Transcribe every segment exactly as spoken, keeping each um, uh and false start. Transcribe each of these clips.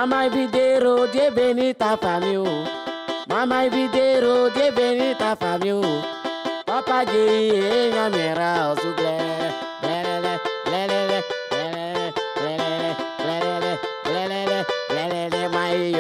Maman Vidéro, Dieu bénit ta famille. Maman Vidéro, Dieu bénit ta famille. Papa Dieu, Nyamera, Soublé, Blélé, Blélé, Blélé, Blélé, Blélé, Blélé, Blélé, Maïyo.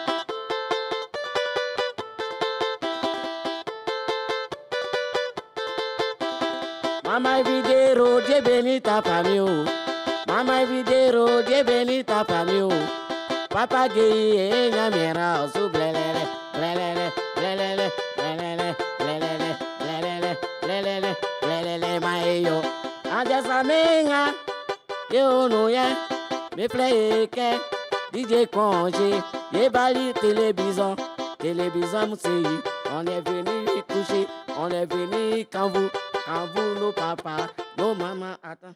Maman Vidéro, Dieu bénit ta famille. Maman Vidéro, Dieu bénit ta famille. Papa Dieu, Nyamera, Soublé, Blélé, Blélé, Blélé, Blélé, Blélé, Blélé, Blélé, Maïyo. Anja Samenga, yo no ya, me play D J Congé, ye bali télévision, télévision moussi. On est venu coucher, on est venu quand vous, quand vous, nos papas, nos mamans, attends.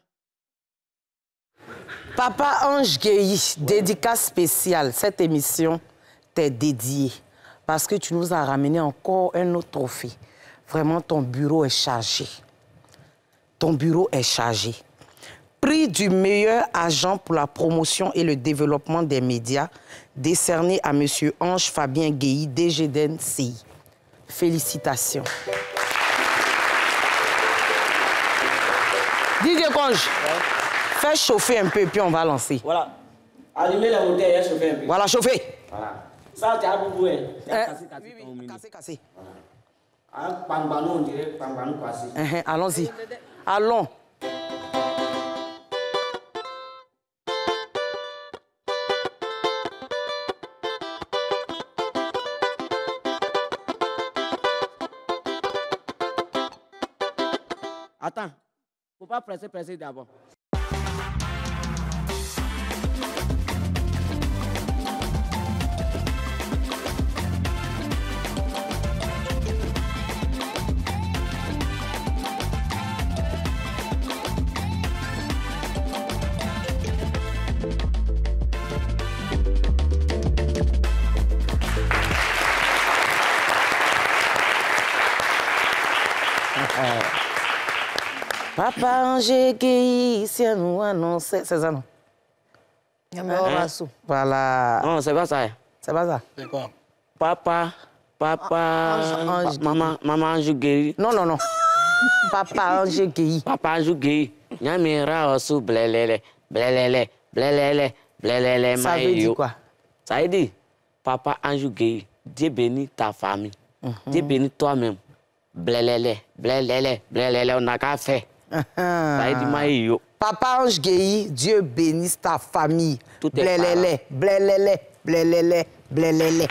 Papa Ange Gueye, dédicace spéciale. Cette émission t'est dédiée parce que tu nous as ramené encore un autre trophée. Vraiment, ton bureau est chargé. Ton bureau est chargé. Prix du meilleur agent pour la promotion et le développement des médias, décerné à M. Ange Fabien Gueye, D G D N C I. Félicitations. D J Conge, ouais. Fais chauffer un peu et puis on va lancer. Voilà. Allumez la bouteille et chauffer un peu. Voilà, chauffer. Voilà. Ça, tu as beaucoup. Hein. Euh, oui, oui, cassé, cassé. Voilà. Pambanou, on dirait pambanou cassé. Uh-huh, allons-y. Allons. Attends. Faut pas presser, presser d'abord. Papa Ange Gueye, si nous annonce, c'est ça non? Voilà. Non, c'est pas ça. C'est pas ça. C'est quoi? Papa, papa, Ange, Ange maman, maman Ange Gueye. Non, non, non. Papa Ange Gueye. Papa Ange Gueye. Nyamera osu blélélé, blélélé, blélélé, blélélé. Ça veut dire quoi? Ça veut dire, Papa Ange Gueye, Dieu bénit ta famille. Mm-hmm. Dieu bénit toi-même. Blélélé, blélélé, blélélé, on n'a qu'à faire. Ça veut dire maïyo. Papa Ange Gueye, Dieu bénisse ta famille. Tout est blélélé, blélélé, blélélé, blélélé.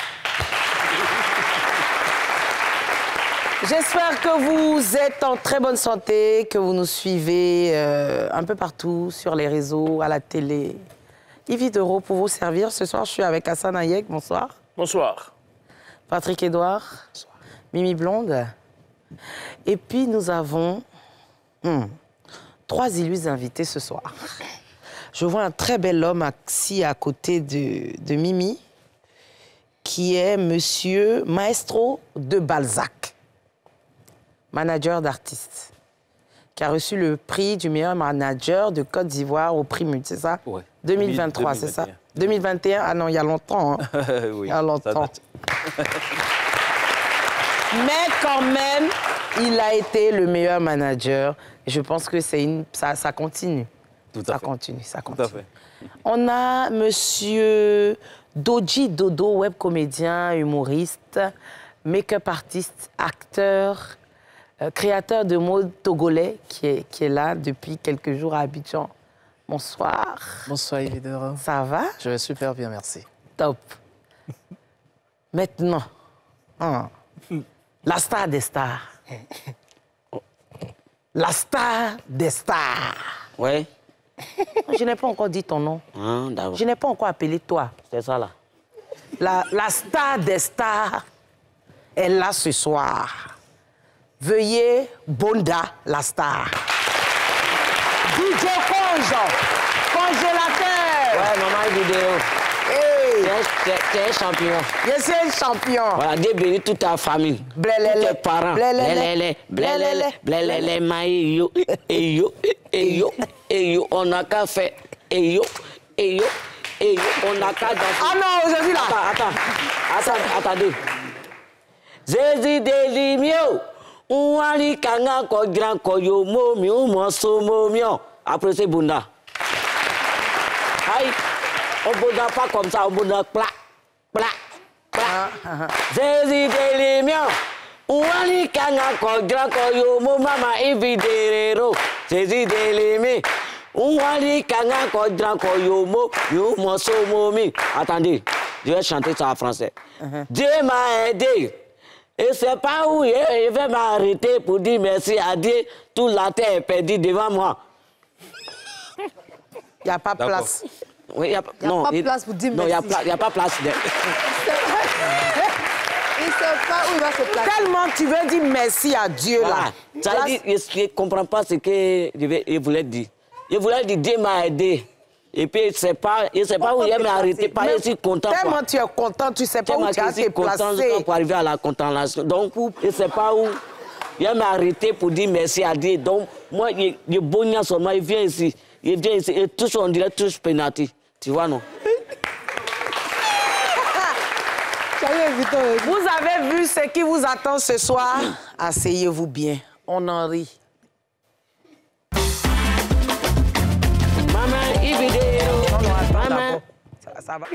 J'espère que vous êtes en très bonne santé, que vous nous suivez euh, un peu partout, sur les réseaux, à la télé. Yves Dero pour vous servir. Ce soir, je suis avec Hassan Ayek. Bonsoir. Bonsoir. Patrick Edouard. Bonsoir. Mimi Blonde. Et puis, nous avons hmm, trois illustres invités ce soir. Je vois un très bel homme assis à côté de, de Mimi, qui est Monsieur Maestro de Balzac, manager d'artistes, qui a reçu le prix du meilleur manager de Côte d'Ivoire au prix Mut, c'est ça? Oui. deux mille vingt-trois, c'est ça? deux mille vingt et un, ah non, il y a longtemps. Hein. Oui, il y a longtemps. Mais quand même, il a été le meilleur manager. Et je pense que c'est une... ça, ça continue. Tout à ça fait. continue, ça Tout continue. à fait. On a Monsieur Doji Dodo, web comédien, humoriste, make-up artiste, acteur, euh, créateur de mode togolais qui est, qui est là depuis quelques jours à Abidjan. Bonsoir. Bonsoir, Yves Dero. Ça va? Je vais super bien, merci. Top. Maintenant, hein, la star des stars. La star des stars. Ouais. Je n'ai pas encore dit ton nom. Ah, d'accord. Je n'ai pas encore appelé toi. C'est ça là. La, la star des stars est là ce soir. Veuillez Bonda, la star. D J Conge, congélateur. Ouais, maman vidéo. Hey. Tu es un champion. Je suis un champion. Voilà, Dieu bénit toute ta famille. Blélélé. Tous tes parents. Blélélé. Blélélé. Blélélé. Maïyo. Et yo. Et yo. Et yo. On n'a qu'à faire. Et yo. Et yo. Et on n'a qu'à danser. Ah non, aujourd'hui là. Attends, attends, attends, attendez. Jésus Delimio, Ouali Kanga Kodran Koyo Momio, Mosso Momio. Après c'est Bunda. Aïe, on ne pas comme ça, on ne plat, plat, plat. Jésus Delimio, Ouali Kanga Kodran Koyo Mama Evidero. Jésus Delimio, Ouali Kanga Kodran Koyo Mosso Momi. Attendez, je vais chanter ça en français. Dieu m'a aidé. Et c'est pas où il va m'arrêter pour dire merci à Dieu. Toute la terre est perdue devant moi. Il n'y a pas de place. Oui, y a, y a non, pas il, place pour dire non, merci. Non, il n'y a, a pas place. De... Il ne sait pas où il va se placer. Tellement tu veux dire merci à Dieu Voilà. là. Ça veut dire, il ne comprend pas ce qu'il voulait dire. Il voulait dire Dieu m'a aidé. Et puis, il ne sait pas, il sait pas où il m'a arrêté. Pas je suis content. Tellement quoi. tu es content, tu ne sais pas où tu as été placé. Pour arriver à la contemplation. Donc, il ne sait pas où il m'a arrêté pour dire merci à Dieu. Donc, moi, il est bon seulement, il vient ici. Il vient ici et tous, on dirait tous pénalty. Tu vois, non? Vous avez vu ce qui vous attend ce soir? Asseyez-vous bien. On en rit. Maman, il vidéo. Maman. Ça, ça va.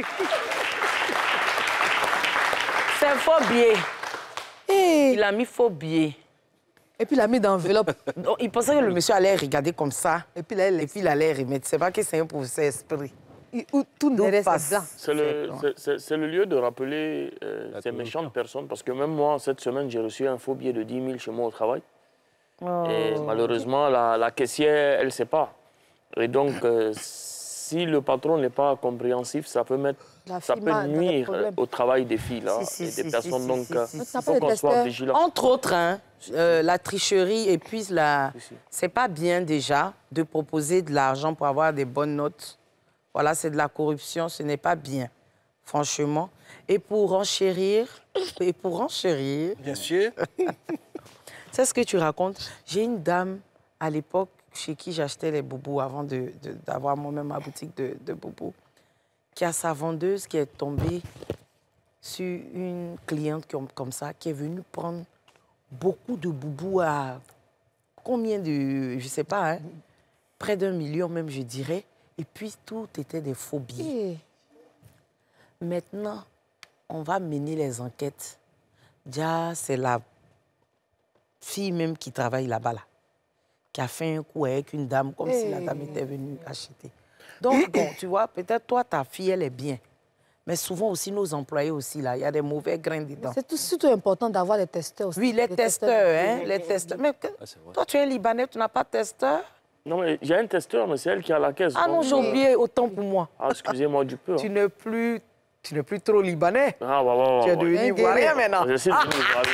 C'est faux billet. Hey. Il a mis faux billet. Et puis il a mis dans l'enveloppe. Il pensait que le monsieur allait regarder comme ça. Et puis là, il, Et puis il allait remettre. C'est pas que c'est un professeur esprit. il, tout D'où ne reste passe. blanc. C'est le, c'est- c'est le lieu de rappeler euh, ces méchantes personnes, parce que même moi, cette semaine, j'ai reçu un faux billet de dix mille chez moi au travail. Et malheureusement, la, la caissière, elle ne sait pas. Et donc, euh, si le patron n'est pas compréhensif, ça peut, mettre, La ça fille peut m'a- dans des nuire problèmes. au travail des filles là, Si, si, et si, des si, personnes. si, donc, si, euh, si, il si. T'as faut pas qu'on de soit testeur? vigilant. Entre autres, hein, euh, la tricherie et puis la... Si, si. C'est pas bien déjà de proposer de l'argent pour avoir des bonnes notes. Voilà, c'est de la corruption, ce n'est pas bien, franchement. Et pour enchérir, et pour enchérir, Bien sûr. c'est ce que tu racontes. J'ai une dame à l'époque chez qui j'achetais les boubous avant de- de- d'avoir moi-même ma boutique de, de boubous, qui a sa vendeuse qui est tombée sur une cliente comme, comme ça, qui est venue prendre beaucoup de boubous à combien de, je sais pas, hein, près d'un million même, je dirais. Et puis tout était des faux billets. Hey. Maintenant, on va mener les enquêtes. Déjà, c'est la fille même qui travaille là-bas, là, qui a fait un coup avec une dame, comme si la dame était venue acheter. Donc, bon, tu vois, peut-être toi, ta fille, elle est bien. Mais souvent aussi, nos employés aussi, là, il y a des mauvais grains dedans. C'est tout- surtout important d'avoir les testeurs aussi. Oui, les testeurs, hein, les testeurs. Mais que- c'est vrai. toi, tu es Libanais, tu n'as pas de testeur? Non, mais j'ai un testeur, mais c'est elle qui a la caisse. Ah non, donc- j'ai oublié, autant pour moi. Ah, excusez-moi du peu. Tu hein. n'es plus, tu n'es plus trop Libanais. Ah, ouais, ouais, ouais, Tu es ouais. devenu Un Ivoirien guerrier. maintenant. Je suis devenu ivoirien.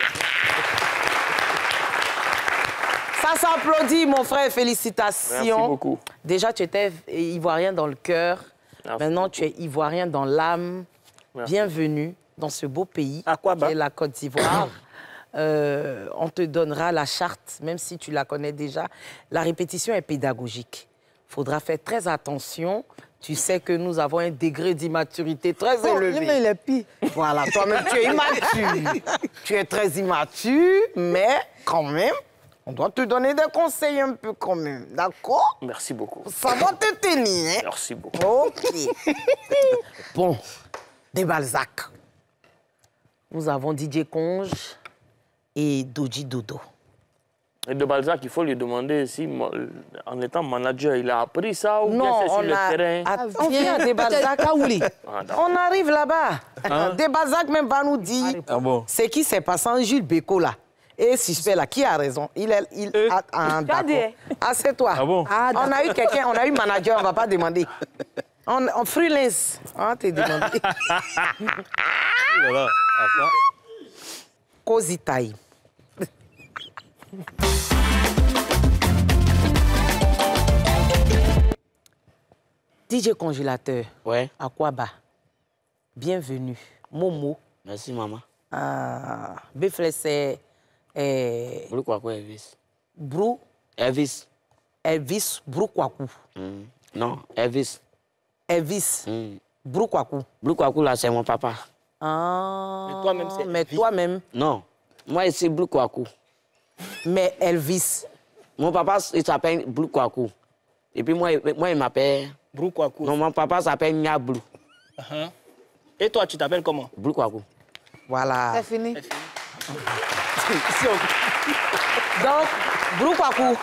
Ça s'applaudit, mon frère, félicitations. Merci beaucoup. Déjà, tu étais Ivoirien dans le cœur. Merci Maintenant, beaucoup. tu es Ivoirien dans l'âme. Merci. Bienvenue dans ce beau pays À quoi, qui bah? est la Côte d'Ivoire. Euh, on te donnera la charte, même si tu la connais déjà. La répétition est pédagogique. Il faudra faire très attention. Tu sais que nous avons un degré d'immaturité très Oh, élevé. lui, mais il est pire. Voilà, toi-même, tu es immature. Tu es très immature, mais quand même, on doit te donner des conseils un peu quand même, d'accord? Merci beaucoup. Ça va te tenir, hein? Merci beaucoup. OK. Bon, des Balzac. Nous avons Didier Conge et Doji Dodo. Et de Balzac, il faut lui demander si, mo- en étant manager, il a appris ça ou bien Non, c'est sur on le a... terrain. Ah, on vient à des Balzac. Ah, d'accord. On arrive là-bas. Des Balzac même va nous dire Ah bon? ce qui s'est passé en Jules Bécaud là. Et suspect là, qui a raison? Il est... Il a, ah, d'accord. Ah, c'est toi. Ah bon? Ah, On a eu quelqu'un, on a eu manager, on ne va pas demander. On, on freelance. On t'a demandé. Voilà. Ah, ça. Kozitaï. D J Congélateur, Ouais, à quoi bas? Bienvenue. Momo. merci maman. Ah, Befle, c'est eh, Vous quoi quoi Elvis? Brou, Elvis. Elvis Broukwakou. Hmm. Non, Elvis. Elvis. Hmm. Broukwakou. Broukwakou, là, c'est mon papa. Ah. Mais toi-même, c'est Mais Elvis. toi-même. Non. Moi, ici, Broukwakou. Mais Elvis. Mon papa, il s'appelle Broukwakou. Et puis moi, moi il m'appelle... Broukwakou. Non, mon papa s'appelle Niablou. Uh-huh. Et toi, tu t'appelles comment? Broukwakou. Voilà. C'est fini. Donc, Broukwakou.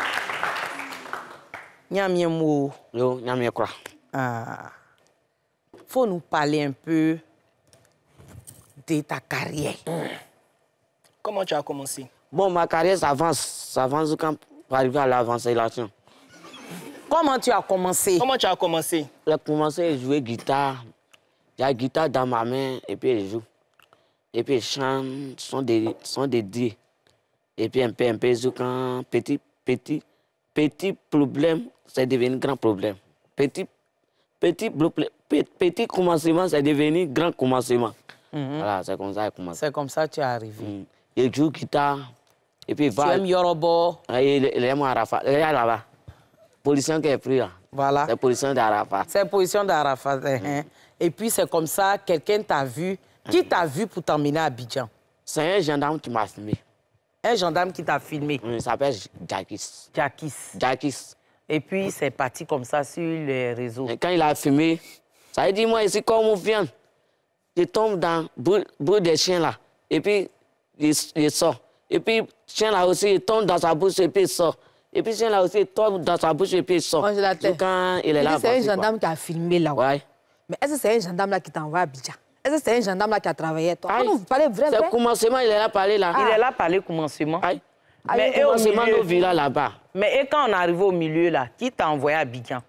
Nyamiemou. Yo, Nyamiekwa. Ah. Faut nous parler un peu de ta carrière. Comment tu as commencé? Bon, ma carrière s'avance. S'avance quand pour arriver à l'avancée. Comment tu as commencé? Comment tu as commencé? J'ai commencé à jouer guitare. J'ai la guitare dans ma main et puis je joue. Et puis je chante, son des son des dits. Et puis un peu, un peu, quand petit, petit, petit problème, c'est devenu grand problème. Petit, petit, petit, petit commencement, c'est devenu grand commencement. Mm-hmm. Voilà, c'est comme ça que commencé. C'est comme ça que tu es arrivé. Mm. Il joue guitare. Et puis va. Tu aimes Yorobo? Il aime Arafat. Il est là-bas. Position qui est prise là. Voilà. C'est position d'Arafat. C'est position d'Arafat. Mm. Et puis c'est comme ça, quelqu'un t'a vu. Qui t'a vu pour t'emmener à Abidjan? C'est un gendarme qui m'a filmé. Un gendarme qui t'a filmé? Il s'appelle Jackis. Jackis. Jackis. Et puis c'est parti comme ça sur les réseaux. Et quand il a filmé, ça veut dire moi ici comme on vient. Je tombe dans le bruit des chiens là. Et puis il, il sort. Et puis le chien là aussi, il tombe dans sa bouche et puis il sort. Et puis le chien là aussi, il tombe dans sa bouche et puis il sort. Congélateur. Quand il est là. C'est un gendarme qui a filmé là. Ouais. Mais est-ce que c'est un gendarme là qui t'envoie à Abidjan? Est-ce que c'est un gendarme là qui a travaillé toi? Quand vous parlez vrai, c'est vrai? le commencement, il est là parler là. Ah. Il est là parler commencement. Aïe. Mais et au milieu, nos villas là-bas. Mais et quand on arrive au milieu là, qui t'a envoyé à Abidjan?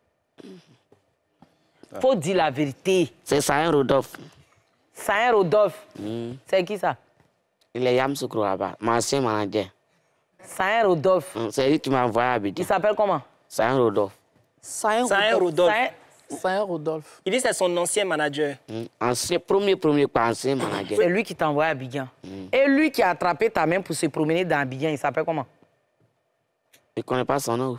Faut dire la vérité. C'est Sahin Rodolphe. Sahin Rodolphe. Mm. C'est qui ça? Il est Yam Soukro là-bas, mon ancien manager. Sahin Rodolphe. Mm. C'est lui qui m'a envoyé à Abidjan. Il s'appelle comment? Sahin Rodolphe. Sahin Rodolphe. Sahin Rodolphe. Il dit que c'est son ancien manager. Mm. Ancien, premier, premier, pas ancien manager. C'est lui qui t'a envoyé à Abidjan. Mm. Et lui qui a attrapé ta main pour se promener dans Abidjan, il s'appelle comment? Je ne connais pas son nom.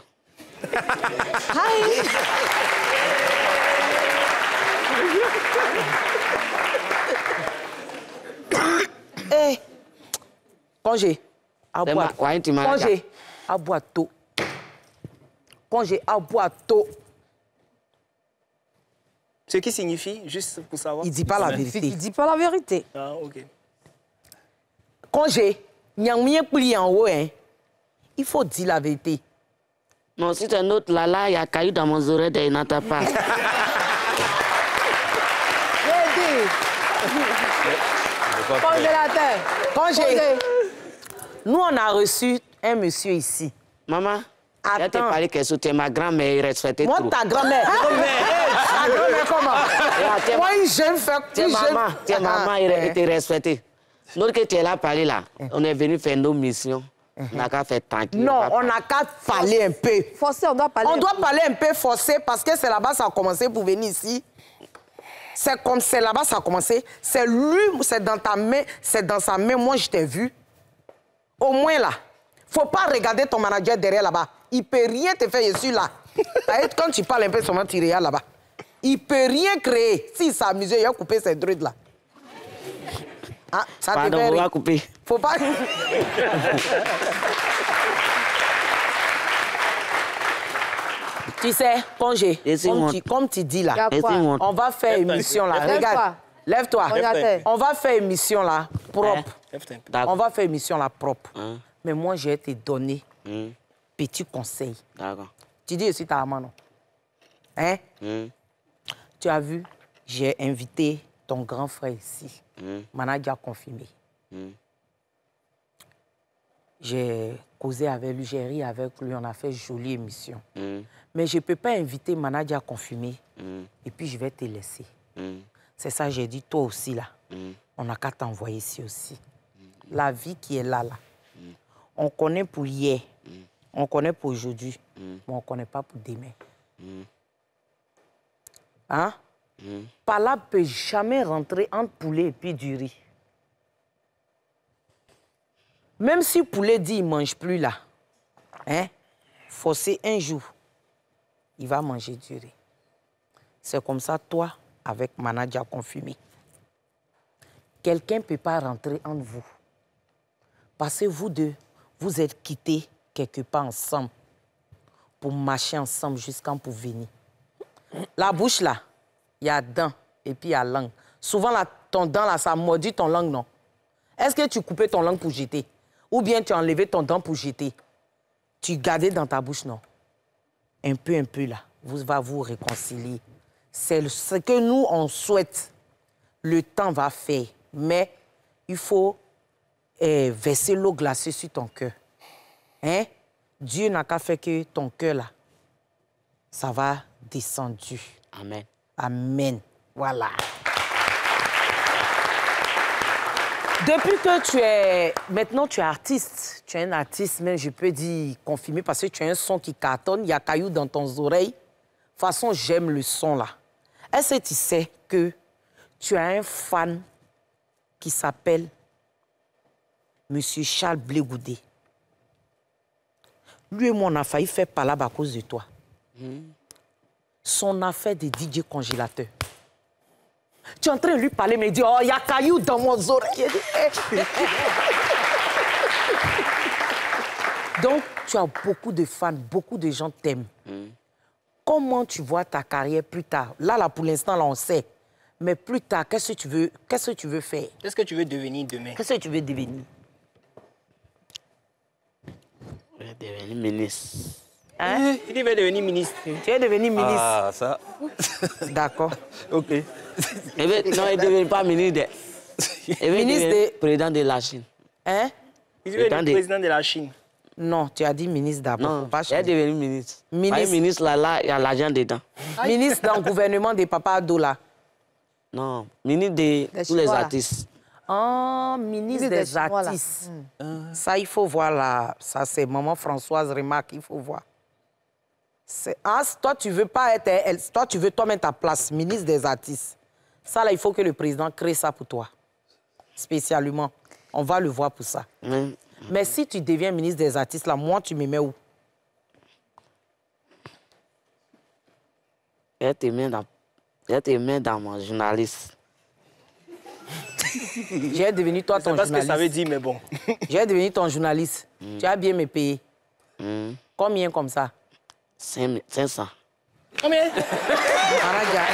Eh, congé. Congé. Aboato. Congé. Aboato. Ce qui signifie, juste pour savoir. Il ne dit pas la vérité. Il ne dit pas la vérité. Ah, ok. Congé. Nyangmien pli en haut, hein. Il faut dire la vérité. Non, si c'est un autre là, là, il y a caillou dans mon oreille et il n'entend pas. Congélateur. Congé. Nous, on a reçu un monsieur ici. Maman, je t'ai parlé que tu es ma grand-mère, il respectait moi, trop. Moi, ta grand-mère. Ta grand-mère comment? Moi, une jeune femme. Tes maman, tes maman, il était respecté. Nous, que tu es là parler là, on est venu faire nos missions. On n'a qu'à faire tranquille. Non, on n'a qu'à parler un peu. Forcé, on doit parler. On doit parler un peu forcé parce que c'est là-bas que ça a commencé pour venir ici. C'est comme c'est là-bas que ça a commencé. C'est lui, c'est dans ta main, c'est dans sa main. Moi, je t'ai vu. Au moins là. Faut pas regarder ton manager derrière là-bas. Il peut rien te faire, je suis là. Quand tu parles un peu, seulement tu regardes là-bas. Il peut rien créer. S'il s'amusait, il a coupé ses druides là. Ah, ça Pardon, on va couper. Faut pas... Tu sais, congé, comme tu, comme tu dis là, on va faire une mission là. Regarde, lève-toi. On va faire une mission là, propre. On va faire une mission là, propre. Mais moi, je vais te donner un petit conseil. D'accord. Tu dis aussi ta maman, non? Hein? Tu as vu, j'ai invité ton grand frère ici. Mm. Manager a confirmé. Mm. J'ai causé avec lui, j'ai ri avec lui, on a fait une jolie émission. Mm. Mais je ne peux pas inviter Manager à confirmer mm. et puis je vais te laisser. Mm. C'est ça, j'ai dit, toi aussi là, mm. on n'a qu'à t'envoyer ici aussi. Mm. La vie qui est là, là, mm. on connaît pour hier, mm. on connaît pour aujourd'hui, mm. mais on ne connaît pas pour demain. Mm. Hein? Mmh. Par là, ne peut jamais rentrer entre poulet et puis du riz. Même si le poulet dit qu'il ne mange plus là, hein, forcé un jour, il va manger du riz. C'est comme ça, toi, avec Manadia confirmé. Quelqu'un ne peut pas rentrer entre vous. Parce que vous deux, vous êtes quittés quelque part ensemble pour marcher ensemble jusqu'à pour venir. La bouche, là, il y a dents et puis il y a langue. Souvent, là, ton dent, là, ça maudit ton langue, non? Est-ce que tu coupais ton langue pour jeter? Ou bien tu as enlevé ton dent pour jeter? Tu gardais dans ta bouche, non? Un peu, un peu, là, vous va vous réconcilier. C'est ce que nous, on souhaite. Le temps va faire. Mais il faut eh, verser l'eau glacée sur ton cœur. Hein? Dieu n'a qu'à faire que ton cœur, là, ça va descendre. Amen. Amen. Voilà. Depuis que tu es... Maintenant, tu es artiste. Tu es un artiste, même, je peux dire, confirmé, parce que tu as un son qui cartonne. Il y a cailloux dans ton oreille. De toute façon, j'aime le son, là. Est-ce que tu sais que tu as un fan qui s'appelle M. Charles Blegoudé? Lui et moi, on a failli faire palabre à cause de toi. Mm. Son affaire de D J congélateur. Tu es en train de lui parler, mais il dit, oh, il y a caillou dans mon oreille. Donc, tu as beaucoup de fans, beaucoup de gens t'aiment. Mm. Comment tu vois ta carrière plus tard? Là, là, pour l'instant, là, on sait. Mais plus tard, qu'est-ce que tu veux, qu'est-ce que tu veux faire? Qu'est-ce que tu veux devenir demain? Qu'est-ce que tu veux devenir? Je vais devenir ministre. Hein? Il veut devenir ministre. Tu veux devenir ministre? Ah, ça. D'accord. OK. Il veut, non, il ne devient pas ministre. De, il veut Ministre devenir de... président de la Chine. Hein? Il veut devenir président de la Chine. Non, tu as dit ministre d'abord. Non, il est devenu ministre. Ministre. ministre, là, là, il y a l'argent dedans. Ministre dans le gouvernement de Papa Ado, là. Non, ministre de Des tous les Chinois, artistes. Oh, ministre des, des Chinois, artistes. Hum. Ça, il faut voir là. Ça, c'est maman Françoise remarque, il faut voir. Ah, toi, tu veux pas être... Elle, toi, tu veux toi-même ta place, ministre des artistes. Ça, là, il faut que le président crée ça pour toi. Spécialement. On va le voir pour ça. Mmh. Mais si tu deviens ministre des artistes, là, moi, tu me mets où? Je te mets dans, je te mets dans mon journaliste. J'ai devenu toi ton journaliste. C'est pas ce que ça veut journaliste. dire, mais bon. J'ai devenu ton journaliste. Mm. Tu as bien me payer. Mmh. Combien comme ça? cinq cents. Combien? Manadia.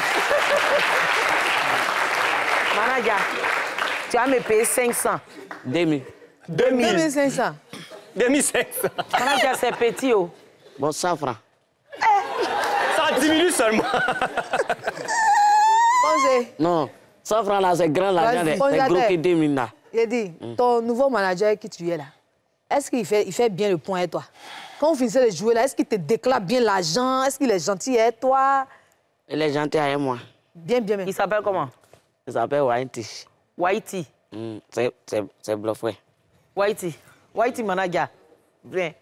Manadia, tu as me payer cinq cents. deux mille. deux mille. deux mille cinq cents. deux mille cinq cents. Manadia, c'est petit, oh. Bon, cent francs. Ça diminue seulement. Posez. Non, cent francs là, c'est grand l'argent des Vas-y, gros qui deux mille là. J'ai dit, ton nouveau manager qui tu es là, est-ce qu'il fait, il fait bien le point avec toi? Quand vous finissez de jouer là, est-ce qu'il te déclare bien l'argent? Est-ce qu'il est gentil avec toi? Il est gentil avec moi. Bien, bien, bien. Il s'appelle comment? Il s'appelle Waiti. Whitey. Mmh. C'est bluffé. Whitey. Whitey Manadia. Viens.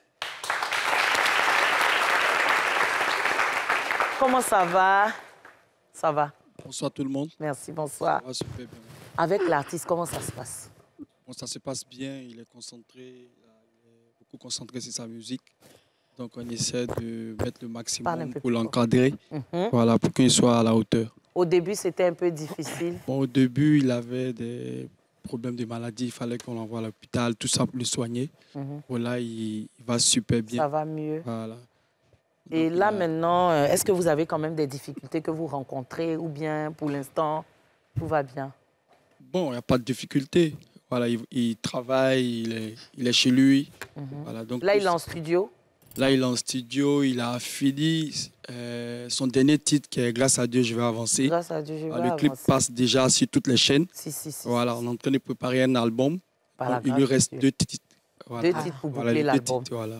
Comment ça va? Ça va. Bonsoir tout le monde. Merci, bonsoir. Ça va super bien. Avec l'artiste, comment ça se passe? Bon, ça se passe bien, il est concentré, il est beaucoup concentré sur sa musique. Donc on essaie de mettre le maximum pour l'encadrer, mm-hmm. Voilà, pour qu'il soit à la hauteur. Au début, c'était un peu difficile. Bon, au début, il avait des problèmes de maladie, il fallait qu'on l'envoie à l'hôpital, tout ça pour le soigner. Mm-hmm. Voilà, il, il va super bien. Ça va mieux. Voilà. Et Donc, là, a... maintenant, est-ce que vous avez quand même des difficultés que vous rencontrez ou bien, pour l'instant, tout va bien? Bon, il n'y a pas de difficulté. Voilà, il, il travaille, il est, il est chez lui. Mm-hmm. Voilà, donc, là, il est en studio? Là, il est en studio, il a fini euh, son dernier titre qui est Grâce à Dieu, je vais avancer. Grâce à Dieu, je vais Le avancer. clip passe déjà sur toutes les chaînes. Si, si, si. Voilà, on est en train de préparer un album. Donc, il lui reste deux titres. Voilà. Deux titres pour boucler voilà, l'album. Voilà.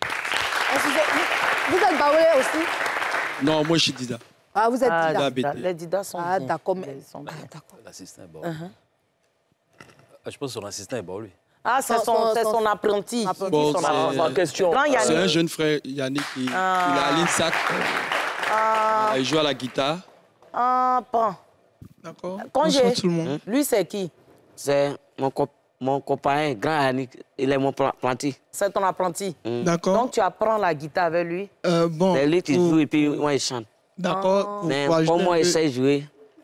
Vous êtes baoulé aussi? Non, moi, je suis Dida. Ah, vous êtes ah, Dida. Dida. Les Dida sont Ah, bons. d'accord. Ah, l'assistant est bon. Uh-huh. ah, je pense que son assistant est bon, lui. Ah, c'est son, son, son, son apprenti. apprenti bon, son apprenti. question. C'est un jeune frère, Yannick, qui ah. il a l'INSAC. Ah. Il joue à la guitare. Ah, pas. D'accord. Congé. Tout le monde. Lui, c'est qui? C'est mon, cop mon copain, grand Yannick. Il est mon apprenti. C'est ton apprenti? Mm. D'accord. Donc, tu apprends la guitare avec lui? euh, bon, C'est lui qui joue et puis moi, il chante. D'accord. Mais pour moi, il sait jouer.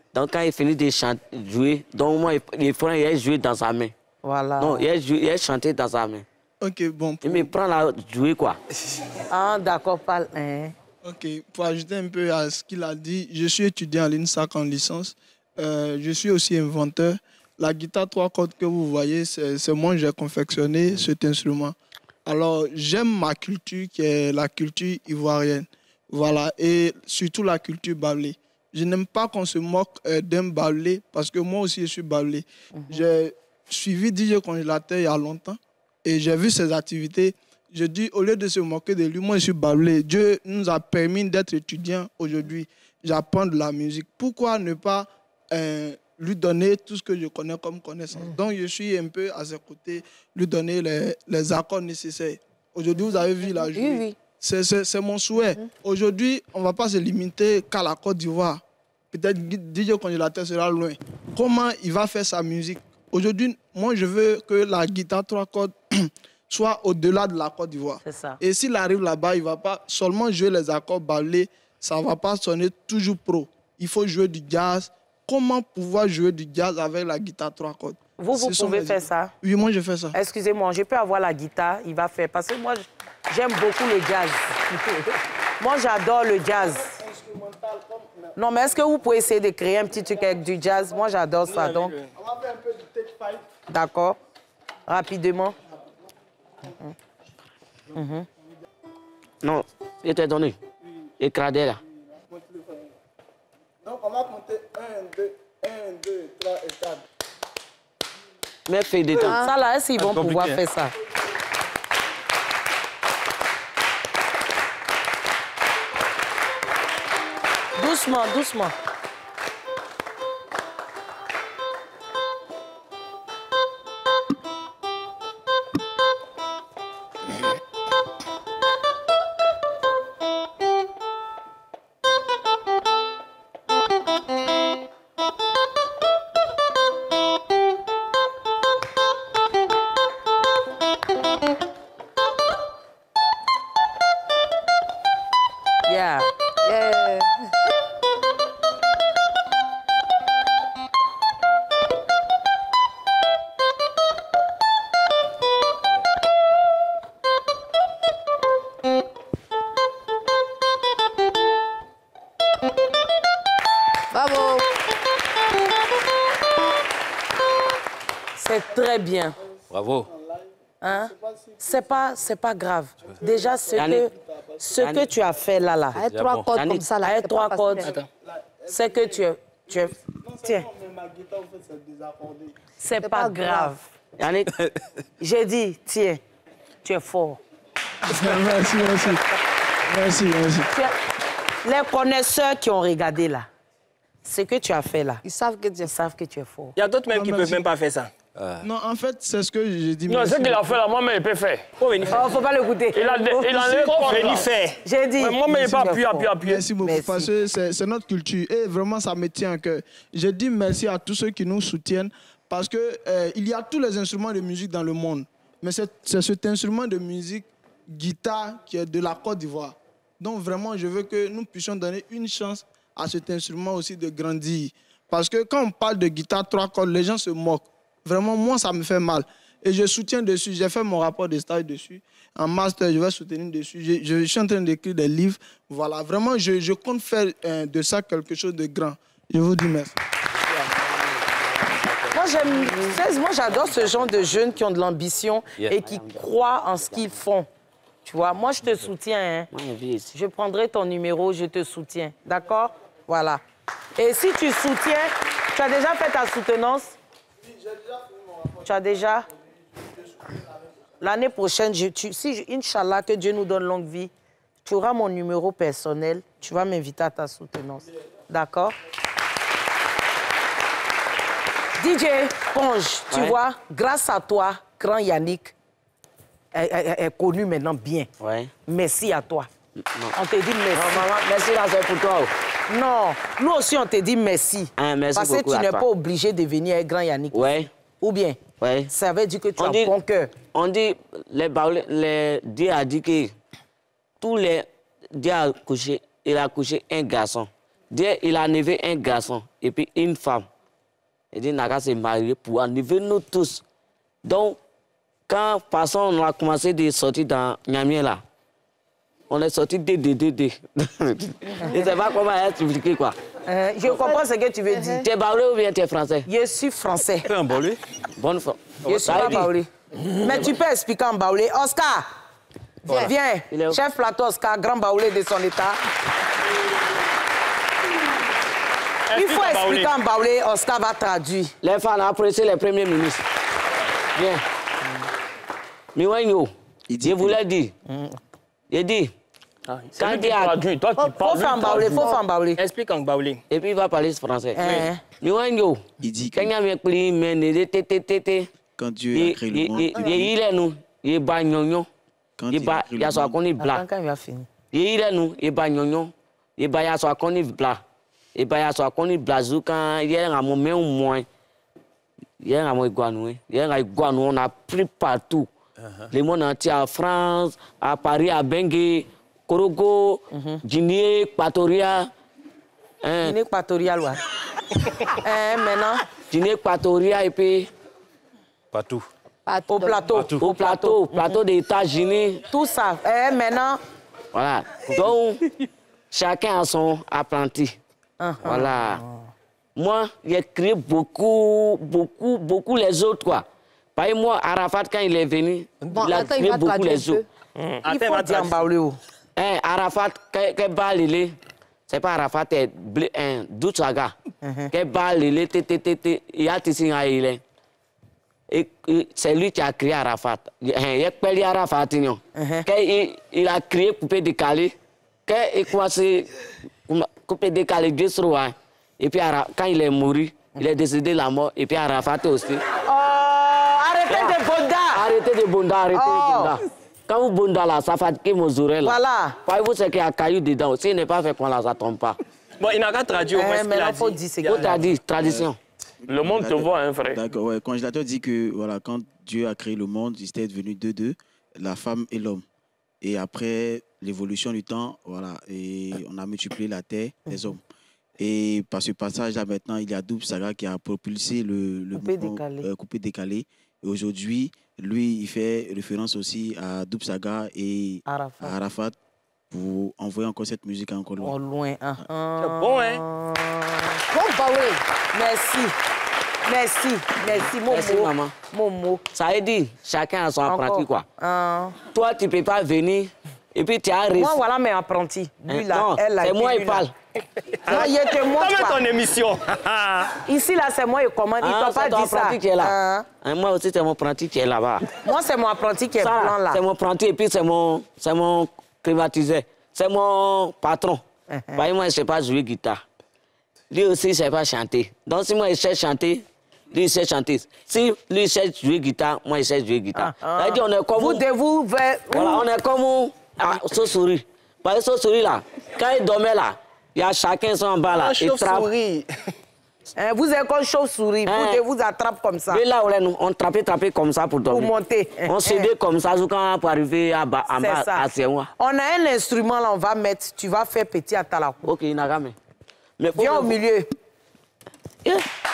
Donc, quand il finit de chanter, jouer, donc moi, il faut il jouer dans sa main. Voilà. Non, il a, joué, il a chanté dans sa main. Ok, bon. Pour... Il me prend la jouer, quoi. Ah, d'accord, pas... Hein. Ok, pour ajouter un peu à ce qu'il a dit, je suis étudiant à l'INSAC en licence. Euh, je suis aussi inventeur. La guitare trois cordes que vous voyez, c'est moi qui j'ai confectionné cet instrument. Alors, j'aime ma culture qui est la culture ivoirienne. Voilà, et surtout la culture baoulé. Je n'aime pas qu'on se moque euh, d'un baoulé parce que moi aussi je suis baoulé. Mm-hmm. J'ai suivi D J Congélateur il y a longtemps et j'ai vu ses activités. Je dis, au lieu de se moquer de lui, moi je suis baoulé. Dieu nous a permis d'être étudiants aujourd'hui. J'apprends de la musique. Pourquoi ne pas euh, lui donner tout ce que je connais comme connaissance? Mm-hmm. Donc je suis un peu à ses côtés, lui donner les, les accords nécessaires. Aujourd'hui, vous avez vu la jouer. Oui, oui. C'est mon souhait. Mmh. Aujourd'hui, on ne va pas se limiter qu'à la Côte d'Ivoire. Peut-être D J Congélateur sera loin. Comment il va faire sa musique? Aujourd'hui, moi, je veux que la guitare trois cordes soit au-delà de la Côte d'Ivoire. Et s'il arrive là-bas, il ne va pas seulement jouer les accords baoulés, ça ne va pas sonner toujours pro. Il faut jouer du jazz. Comment pouvoir jouer du jazz avec la guitare trois cordes? Vous, vous pouvez faire ça? Oui, moi, je fais ça. Excusez-moi, je peux avoir la guitare, il va faire. Parce que moi, j'aime beaucoup le jazz. Moi, j'adore le jazz. Non, mais est-ce que vous pouvez essayer de créer un petit truc avec du jazz? Moi, j'adore ça. Donc, on va faire un peu du take five. D'accord. Rapidement. Mm-hmm. Mm-hmm. Non, il t'a donné. Écradé là. Donc, on va compter un, deux, un, deux, trois et quatre. Mais fais des temps. Ah. Ça là, est-ce qu'ils vont pouvoir faire ça? Doucement, doucement. Yeah. Yeah. Bravo. C'est très bien. Bravo. Hein? C'est pas, c'est pas grave. Déjà, ce que, ce que tu as fait là, là. Avec trois cordes comme ça, là. Avec trois cordes. C'est que tu es... Tu es... Tiens. C'est pas, pas grave. grave. J'ai dit, tiens, tu es fort. Merci, merci. Merci, merci. Les connaisseurs qui ont regardé là, ce que tu as fait là, ils savent que tu es, ils savent que tu es fort. Il y a d'autres même qui ne peuvent même pas faire ça. Euh. Non, en fait, c'est ce que j'ai dit. Non, ce qu'il a fait là, moi-même, il peut faire. Faut venir faire. Oh, faut pas le goûter. Il a, il a l'air venir faire. J'ai dit. Ouais, moi-même, il ne pas appuyer, appuyer, appuyer. Merci beaucoup, merci. Parce que c'est notre culture. Et vraiment, ça me tient à cœur. Je dis merci à tous ceux qui nous soutiennent. Parce qu'il euh, y a tous les instruments de musique dans le monde. Mais c'est cet instrument de musique, guitare, qui est de la Côte d'Ivoire. Donc, vraiment, je veux que nous puissions donner une chance à cet instrument aussi de grandir. Parce que quand on parle de guitare trois cordes, les gens se moquent. Vraiment, moi, ça me fait mal. Et je soutiens dessus. J'ai fait mon rapport de stage dessus. En master, je vais soutenir dessus. Je, je suis en train d'écrire des livres. Voilà, vraiment, je, je compte faire euh, de ça quelque chose de grand. Je vous dis merci. Moi, j'aime, moi, j'adore ce genre de jeunes qui ont de l'ambition yeah. et qui croient en ce qu'ils font. Tu vois, moi, je te soutiens. Hein. Je prendrai ton numéro, je te soutiens. D'accord? Voilà. Et si tu soutiens, tu as déjà fait ta soutenance? Oui, j'ai déjà fait mon rapport. Tu as déjà? L'année prochaine, je, tu, si, Inch'Allah, que Dieu nous donne longue vie, tu auras mon numéro personnel, tu vas m'inviter à ta soutenance. D'accord? D J Ponge, tu ouais. vois, grâce à toi, grand Yannick est, est, est connu maintenant bien. Ouais. Merci à toi. Non. On te dit merci. Non, maman, merci là, c'est pour toi. Non, nous aussi, on te dit merci. Ah, merci parce que tu n'es pas obligé de venir avec grand Yannick. Ouais. Ou bien, ouais. ça veut dire que tu on as dit, bon cœur. On dit, les, les Dieu a dit que tous les... Dieu a couché, il a couché un garçon. Dieu, il a enlevé un garçon et puis une femme. Il dit, Naga s'est marié pour enlever nous tous. Donc, quand passons, on a commencé de sortir dans Niamey là, on est sorti de de de de. Je ne sais pas comment expliquer quoi. Euh, je comprends ce que tu veux dire. Tu es baoulé ou bien tu es français? Je suis français. Tu es un baoulé? Bonne fois. Je suis pas baoulé. Mais tu peux expliquer en baoulé. Oscar, Voilà. viens. Il est où? Chef plateau Oscar, grand baoulé de son état. Il faut expliquer en baoulé, Oscar va traduire. Les femmes ont apprécié les premiers ministres. Viens. Miwenyo, je voulais dire. Il dit. Ah, Quand quand il tu a- traduis, toi tu Faut parles. faire en baoulé, faut faire en baoulé. Explique en baoulé. Et puis il va parler français. Hein. Miwenyo. Il dit que Quand il y a un pli, mais il est tété tété. quand Dieu a créé le monde, Il est nous. Il est bas nyonyo. quand Il il a ba créé il y a le soit monde, qu'on est blanc. Attends, quand il va finir. Il est nous. Il est bas nyonyo. Il ba ya soit qu'on est blanc. Il ba ya soit qu'on est blazou quand il y a un moment au moins. Il y a un moment iguanou. Il y a un iguanou. On a pris partout. Le monde entier à France, à Paris, à Bengue, Korogo, Guinée, Equatoria. Hein, Guinée équatoriale, ouais. Hein, maintenant, Guinée, Equatoria et puis Partout. au plateau. au plateau, plateau des États-Unis. Tout ça. Hein, maintenant, Voilà. Donc, chacun a son apprenti. Voilà. Moi, j'ai créé beaucoup, beaucoup, beaucoup les autres, quoi. Par exemple, moi, Arafat, quand il est venu, Bon, il a attends, il créé va beaucoup traduire les un peu. autres. il Attends, faut va dire en traduire. baoulé. Oh. Hein, Arafat, qu'est balé, c'est pas Arafat, c'est un Doutsaga. Qu'est balé, il y a ici un il Et c'est lui qui a créé Arafat. Il a créé Arafat. Il il a créé coupé décalé. Il a commencé coupé décalé de Sroa. Et puis Ara- quand il est mort, il est décédé la mort. Et puis Arafat aussi. Oh, arrêtez de bonda. Arrêtez de bonda, arrêtez Oh. de bonda. Quand vous bonda là, ça fatigue mes oreilles là. Voilà. Voyez-vous ce qu'il y a caillou dedans. S'il n'est pas fait qu'on là, ça tombe pas. Bon, il n'a qu'à traduire au moins Eh, ce qu'il mais a là, faut dit. dire c'est Où t'as dit tradition? Le monde te voit, hein, frère. D'accord, ouais. Le congélateur dit que voilà, quand Dieu a créé le monde, il était devenu deux deux, la femme et l'homme. Et après l'évolution du temps, voilà, et on a multiplié la terre, les hommes. Et par ce passage-là, maintenant, il y a Double Saga qui a propulsé le, le Coupé mouvement, décalé. euh, coupé décalé. Et aujourd'hui, lui, il fait référence aussi à Double Saga et Arafat. à Arafat pour envoyer encore cette musique encore loin. Oh, loin. hein. C'est bon, hein? Bon, baoulé. Merci. Merci. Merci. Mon Merci, mot. maman. Mon mot. Ça veut dire, chacun a son apprenti, Encore. quoi. Hein. Toi, tu ne peux pas venir et puis tu as réussi. Moi, voilà mes apprentis. Lui, là, Non, elle, là. c'est et puis moi lui, qui là. parle. Non, il te montre T'as pas. ton émission. Ici, là, c'est moi qui commande. Il ne Ah, peut pas c'est ton dire ça. apprenti qui est là. Hein. Hein, moi aussi, c'est mon apprenti qui est là-bas. Moi, c'est mon apprenti qui est Ça, blanc, là. c'est mon apprenti et puis c'est mon, c'est mon climatiseur. C'est mon patron. Voyez, moi, je ne sais pas jouer guitare. Lui aussi, il ne sait pas chanter. Donc, si moi, je sais chanter, lui, il sait chanter. Si lui, il sait jouer guitare, moi, je sais jouer guitare. Ah, Ça veut dire, on est comme... Vous devez vous vers... Voilà, on est comme ah, Sosuri. Parce que Sosuri, là, quand il dormait là, il y a chacun son en bas là. Ah, il trappe. chauve-souris. Hein, vous êtes comme chauve-souris. Hein. Vous devez vous attraper comme ça. Mais là, on, est- on trappait, trappait comme ça pour dormir. Pour monter. On s'aidait comme ça jusqu'à pour arriver à bas, en bas, C'est ça. à Séoua. On a un instrument, là, on va mettre. Tu vas faire petit à ta la cour. Ok, il n'a jamais. Mais faut Viens que- au milieu. Eh.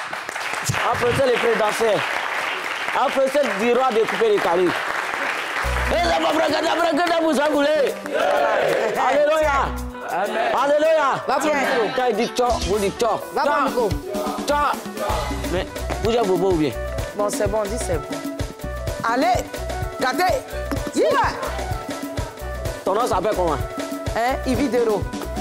Après ça, les prédateurs. Après ça, du roi de couper les caries. Eh, ça va braquer, braquer, vous engoulez. Alléluia. Alléluia. Va pour le micro. Quand il dit tcho, vous dites tcho. Va pour le micro. Tcho. Mais, vous êtes bobo ou bien? Bon, c'est bon, dis c'est bon. Allez, gâtez. Yeah. Ton nom s'appelle comment? Hein, Ividero.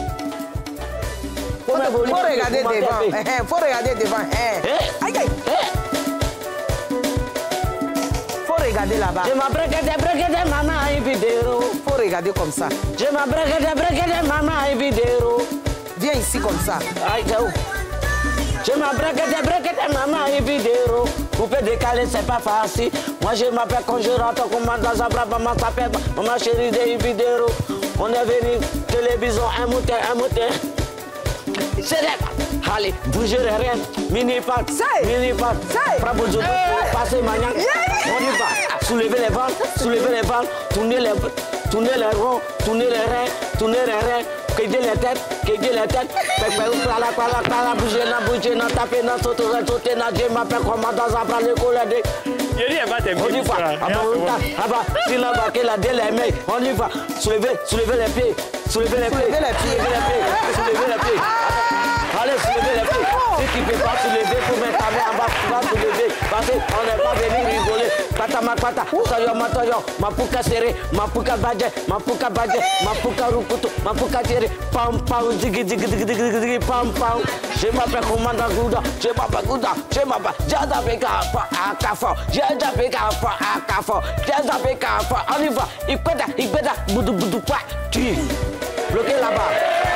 Faut, Comment vous faut voulez regarder vous devant. m'entendez? Hein, faut regarder devant. Hein. Eh? Aïe, aïe. Eh. Faut regarder là-bas. Je m'appelle Kete Brekete Mama Ividero. Faut regarder comme ça. Je m'appelle Kete Brekete Mama Ividero. Viens ici comme ça. Aïe, c'est où? Je m'appelle Kete Brekete Mama Ividero. Couper décaler, c'est pas facile. Moi, je m'appelle quand je rentre, comment dans un bras, maman s'appelle, maman chérie de Ividero. On est venu, télévision, un mouton, un mouton. C'est là. Allez, bougez les reines, mini-pat, Say. mini-pat, Say. Bravo, Dieu, passez maniaque. On y va. Soulevez les ventres, soulevez les ventres, tournez les, tournez les ronds, tournez les reins, tournez les reins, que Dieu les têtes, que Dieu les têtes. Fait que vous la la la la bouger, na bouger, na taper, na sauter, sauter, na Dieu m'appelle commandant, ça prend le collègue. Je dis, elle va t'aimer. On y va. Ah bah, ah bah, si la vaque la délaimée, on y va. Soulevez, soulevez les pieds, soulevez les pieds, soulevez les pieds, soulevez les pieds. Allez, soulevez les pieds. Si tu ne peux pas soulever, pour mettre ta main en bas, tu vas soulever. Parce qu'on n'est pas venu rigoler. Pata ma pata, toyo ma toyo, ma puka serré, ma puka badje, ma puka badje, ma puka rukutu, ma puka tiré, pam pam, digi digi digi digi digi pam pam. Je m'appelle commandant Gouda, je m'appelle Gouda, je m'appelle Jada Beka à Kafo, Jada Beka à Kafo, Jada Beka à on y va, il pète, il pète, boudou boudou pas, tu bloqué là-bas.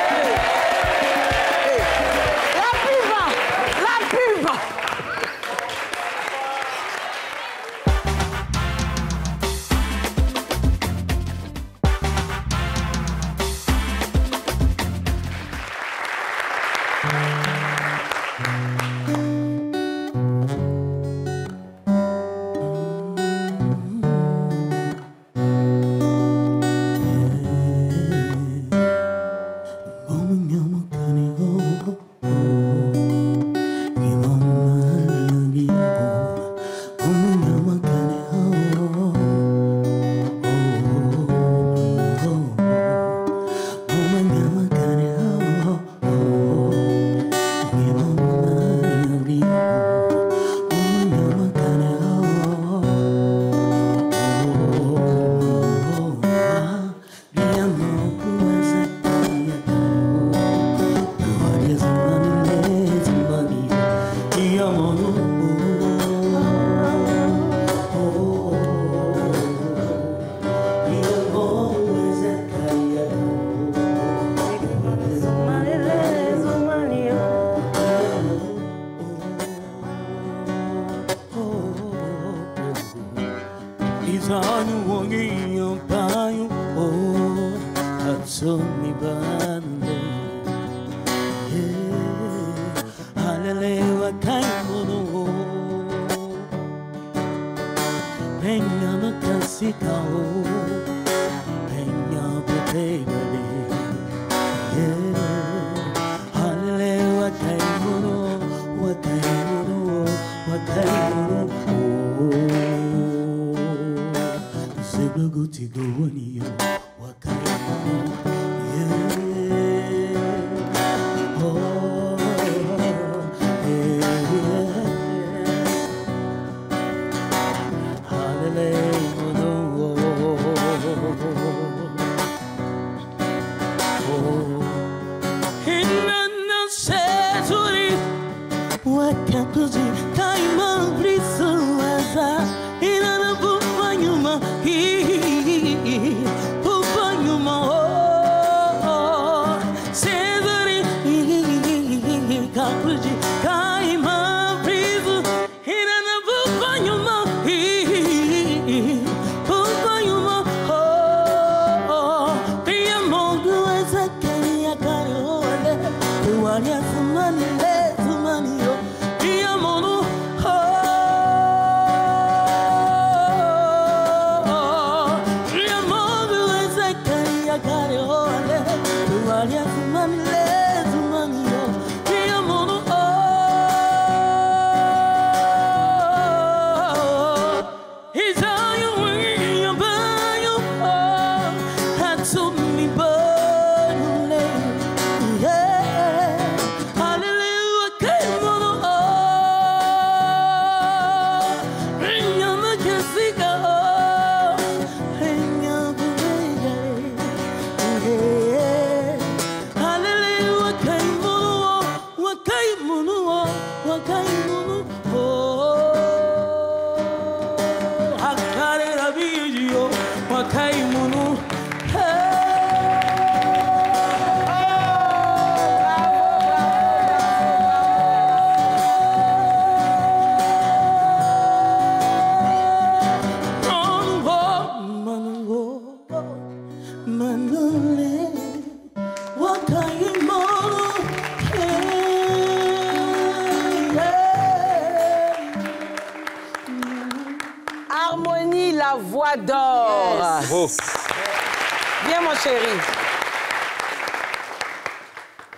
voix d'or. Yes. Viens, mon chéri.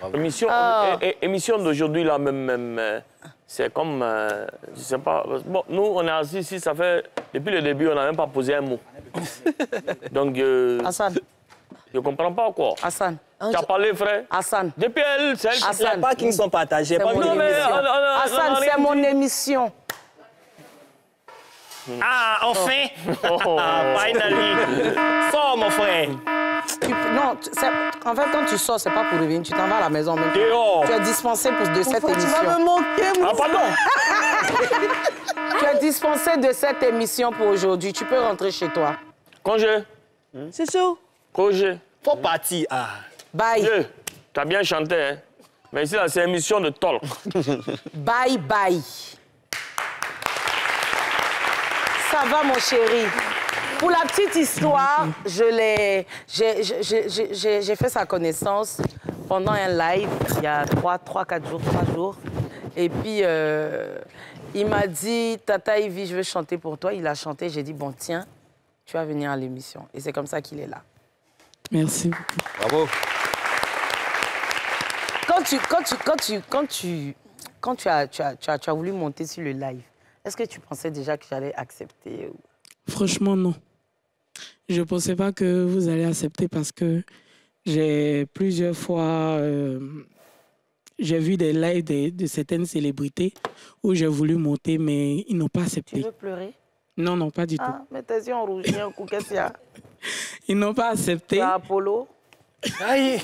Émission, Ah. é- é- émission d'aujourd'hui, là, même, même euh, c'est comme, euh, je sais pas, bon, nous, on est assis ici, ça fait, depuis le début, on n'a même pas posé un mot. Donc, euh, Hassan, je ne comprends pas quoi. Hassan, Tu as parlé, frère Hassan. Depuis elle, c'est elle qui... Hassan. Pas qu'ils sont partagés. C'est Pas mon Non, mais, émission. on a- on a- Hassan, on a c'est rien mon dit. émission. Ah, enfin! Oh. Ah, finally! Sors, mon frère! Tu- non, tu- c'est- en fait, quand tu sors, c'est pas pour revenir. Tu t'en vas à la maison même. Dehors. Tu es dispensé pour, de cette Pourquoi tu émission. vas me manquer, mon Ah, pardon. Tu es dispensé de cette émission pour aujourd'hui. Tu peux rentrer chez toi. Congé. C'est chaud. Congé. Faut partir. Ah. Bye. Dieu, tu as bien chanté, hein. Mais ici, là, c'est une émission de talk. Bye, bye. Ça va, mon chéri. Pour la petite histoire, je l'ai, j'ai, j'ai- j'ai- j'ai- j'ai fait sa connaissance pendant un live il y a trois, trois, quatre jours, trois jours. Et puis, euh, il m'a dit, Tata Ivy, je veux chanter pour toi. Il a chanté. J'ai dit, bon, tiens, tu vas venir à l'émission. Et c'est comme ça qu'il est là. Merci. Bravo. Quand tu, quand tu, quand tu, quand tu, quand tu as, tu as, tu as, tu as voulu monter sur le live, est-ce que tu pensais déjà que j'allais accepter ou- Franchement, non. Je ne pensais pas que vous allez accepter parce que j'ai plusieurs fois euh, j'ai vu des lives de, de certaines célébrités où j'ai voulu monter, mais ils n'ont pas Tu accepté. veux pleurer? Non, non, pas du tout. Ah, mais tes yeux ont rougi un coup, qu'est-ce qu'il y a? Ils n'ont pas Tu accepté. as Apollo? Aïe!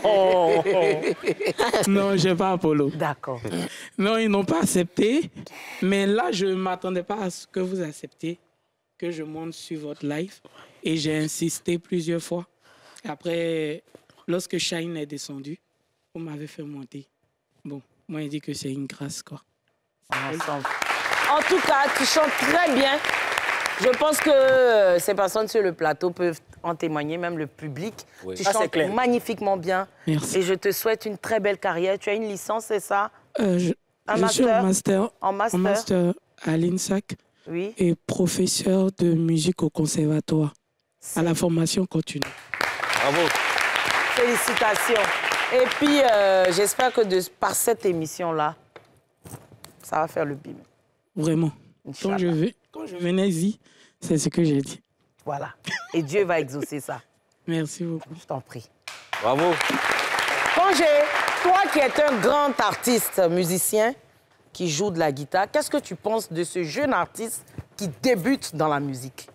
Non, je n'ai pas Apollo. D'accord. Non, ils n'ont pas accepté. Mais là, je ne m'attendais pas à ce que vous acceptiez que je monte sur votre live. Et j'ai insisté plusieurs fois. Après, lorsque Shine est descendu, vous m'avez fait monter. Bon, moi, il dit que c'est une grâce, quoi. Ensemble. En tout cas, tu chantes très bien. Je pense que euh, ces personnes sur le plateau peuvent en témoigner, même le public. Oui. Tu Ça, c'est chantes clair. magnifiquement bien. Merci. Et je te souhaite une très belle carrière. Tu as une licence, c'est ça? Euh, je Un je suis master en master, En master? en master à l'INSAC Oui. et professeur de musique au conservatoire, à la formation continue. Bravo. Félicitations. Et puis, euh, j'espère que de, par cette émission-là, ça va faire le bim. Vraiment. Quand je, Inch'Allah. vais, quand je venais ici, c'est ce que j'ai dit. Voilà. Et Dieu va exaucer ça. Merci beaucoup. Je t'en prie. Bravo. Congé, toi qui es un grand artiste musicien qui joue de la guitare, qu'est-ce que tu penses de ce jeune artiste qui débute dans la musique?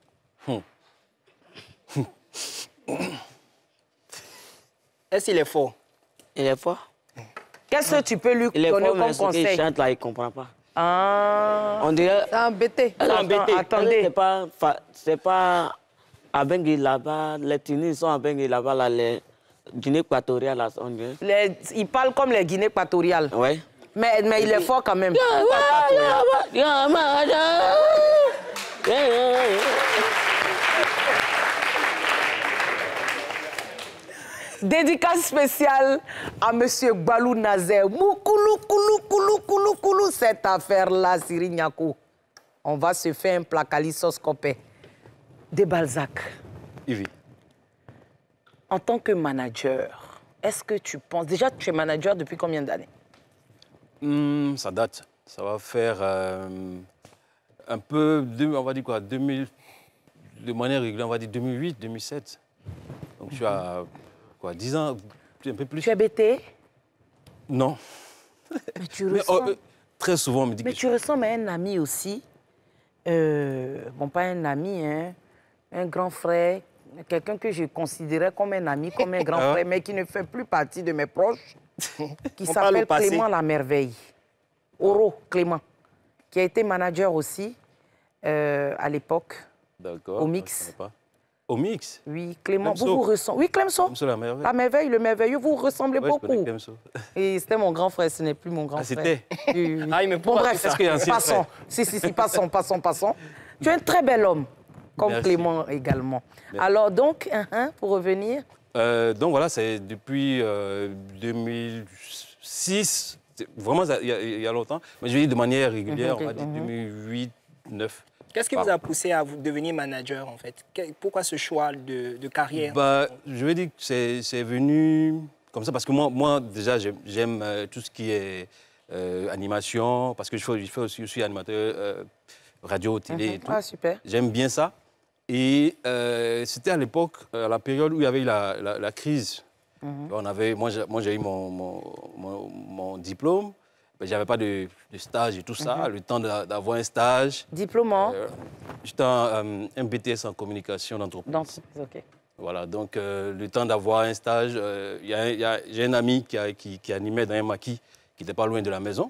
Est-ce qu'il est fort? Il est fort. Qu'est-ce que tu peux lui Il est donner fort, mais comme ce qu'il conseil? chante là, il ne comprend pas. Ah, On dirait... T'es embêté. Elle est Attends, embêtée. attendez. C'est pas, fa- c'est pas à Bangui là-bas, les Tunisiens sont à Bangui là-bas, là, les Guinée équatoriale, là, on dirait. les- il parle comme les Guinées équatoriales. Ouais. Mais, mais il est fort quand même. Dédicace spéciale à Monsieur Gbalou Nazer. Moukoulou, koulou, koulou, koulou, koulou. Cette affaire-là, Siri Nyako. On va se faire un placalisoscopé. De Balzac. Ivy. En tant que manager, est-ce que tu penses... Déjà, tu es manager depuis combien d'années? Hmm, ça date. Ça va faire euh, un peu, deux- on va dire quoi, deux mille, de manière régulière, on va dire deux mille huit, deux mille sept. Donc tu as quoi, dix ans, un peu plus. Tu es bêté? Non. Mais tu Mais, ressens... oh, euh, très souvent, on me dit Mais que tu ressembles à un ami aussi. Euh, bon, pas un ami, hein, un grand frère, quelqu'un que je considérais comme un ami, comme un grand Ah. frère, mais qui ne fait plus partie de mes proches, qui On parle au s'appelle passé. Clément La Merveille. Oro Clément, qui a été manager aussi euh, à l'époque. D'accord. Au je mix. connais pas. Au mix. Oui, Clément, Clemso. vous vous ressemblez. Oui, Clemso. Comme ça, la merveille. La merveille, le merveilleux, vous vous ressemblez Ouais, je connais beaucoup. Clemso. Et c'était mon grand frère, ce n'est plus mon grand Ah, frère. c'était Oui, oui. Ah, mais Bon, pourquoi bref, tout ça? Est-ce qu'il y a un ancien passons. frère Si, si, si, passons, passons, passons. Tu es un très bel homme, comme Merci. Clément également. Merci. Alors donc, hein, hein, pour revenir, Euh, donc voilà, c'est depuis euh, deux mille six, c'est vraiment ça, il y, a- il y a longtemps, mais je dis de manière régulière, Mhm, on va dire mhm. deux mille huit, deux mille neuf. Qu'est-ce qui vous a poussé à vous devenir manager, en fait? Que- Pourquoi ce choix de, de carrière? Bah, je vais dire que c'est c'est venu comme ça, parce que moi, moi déjà, j'aime, j'aime euh, tout ce qui est euh, animation, parce que je fais, je fais aussi, je suis animateur euh, radio, télé Mhm. et tout. Ah, super. J'aime bien ça. Et euh, c'était à l'époque, à la période où il y avait eu la, la, la crise. Mhm. On avait, moi, j'ai, moi, j'ai eu mon, mon, mon, mon diplôme. Je n'avais pas de, de stage et tout ça. Mhm. Le temps d'a- d'avoir un stage. Diplôme en Euh, J'étais en euh, un B T S en communication d'entreprise. d'entreprise, ok. Voilà, donc euh, le temps d'avoir un stage, euh, y a, y a, j'ai un ami qui, a, qui, qui animait dans un maquis qui n'était pas loin de la maison.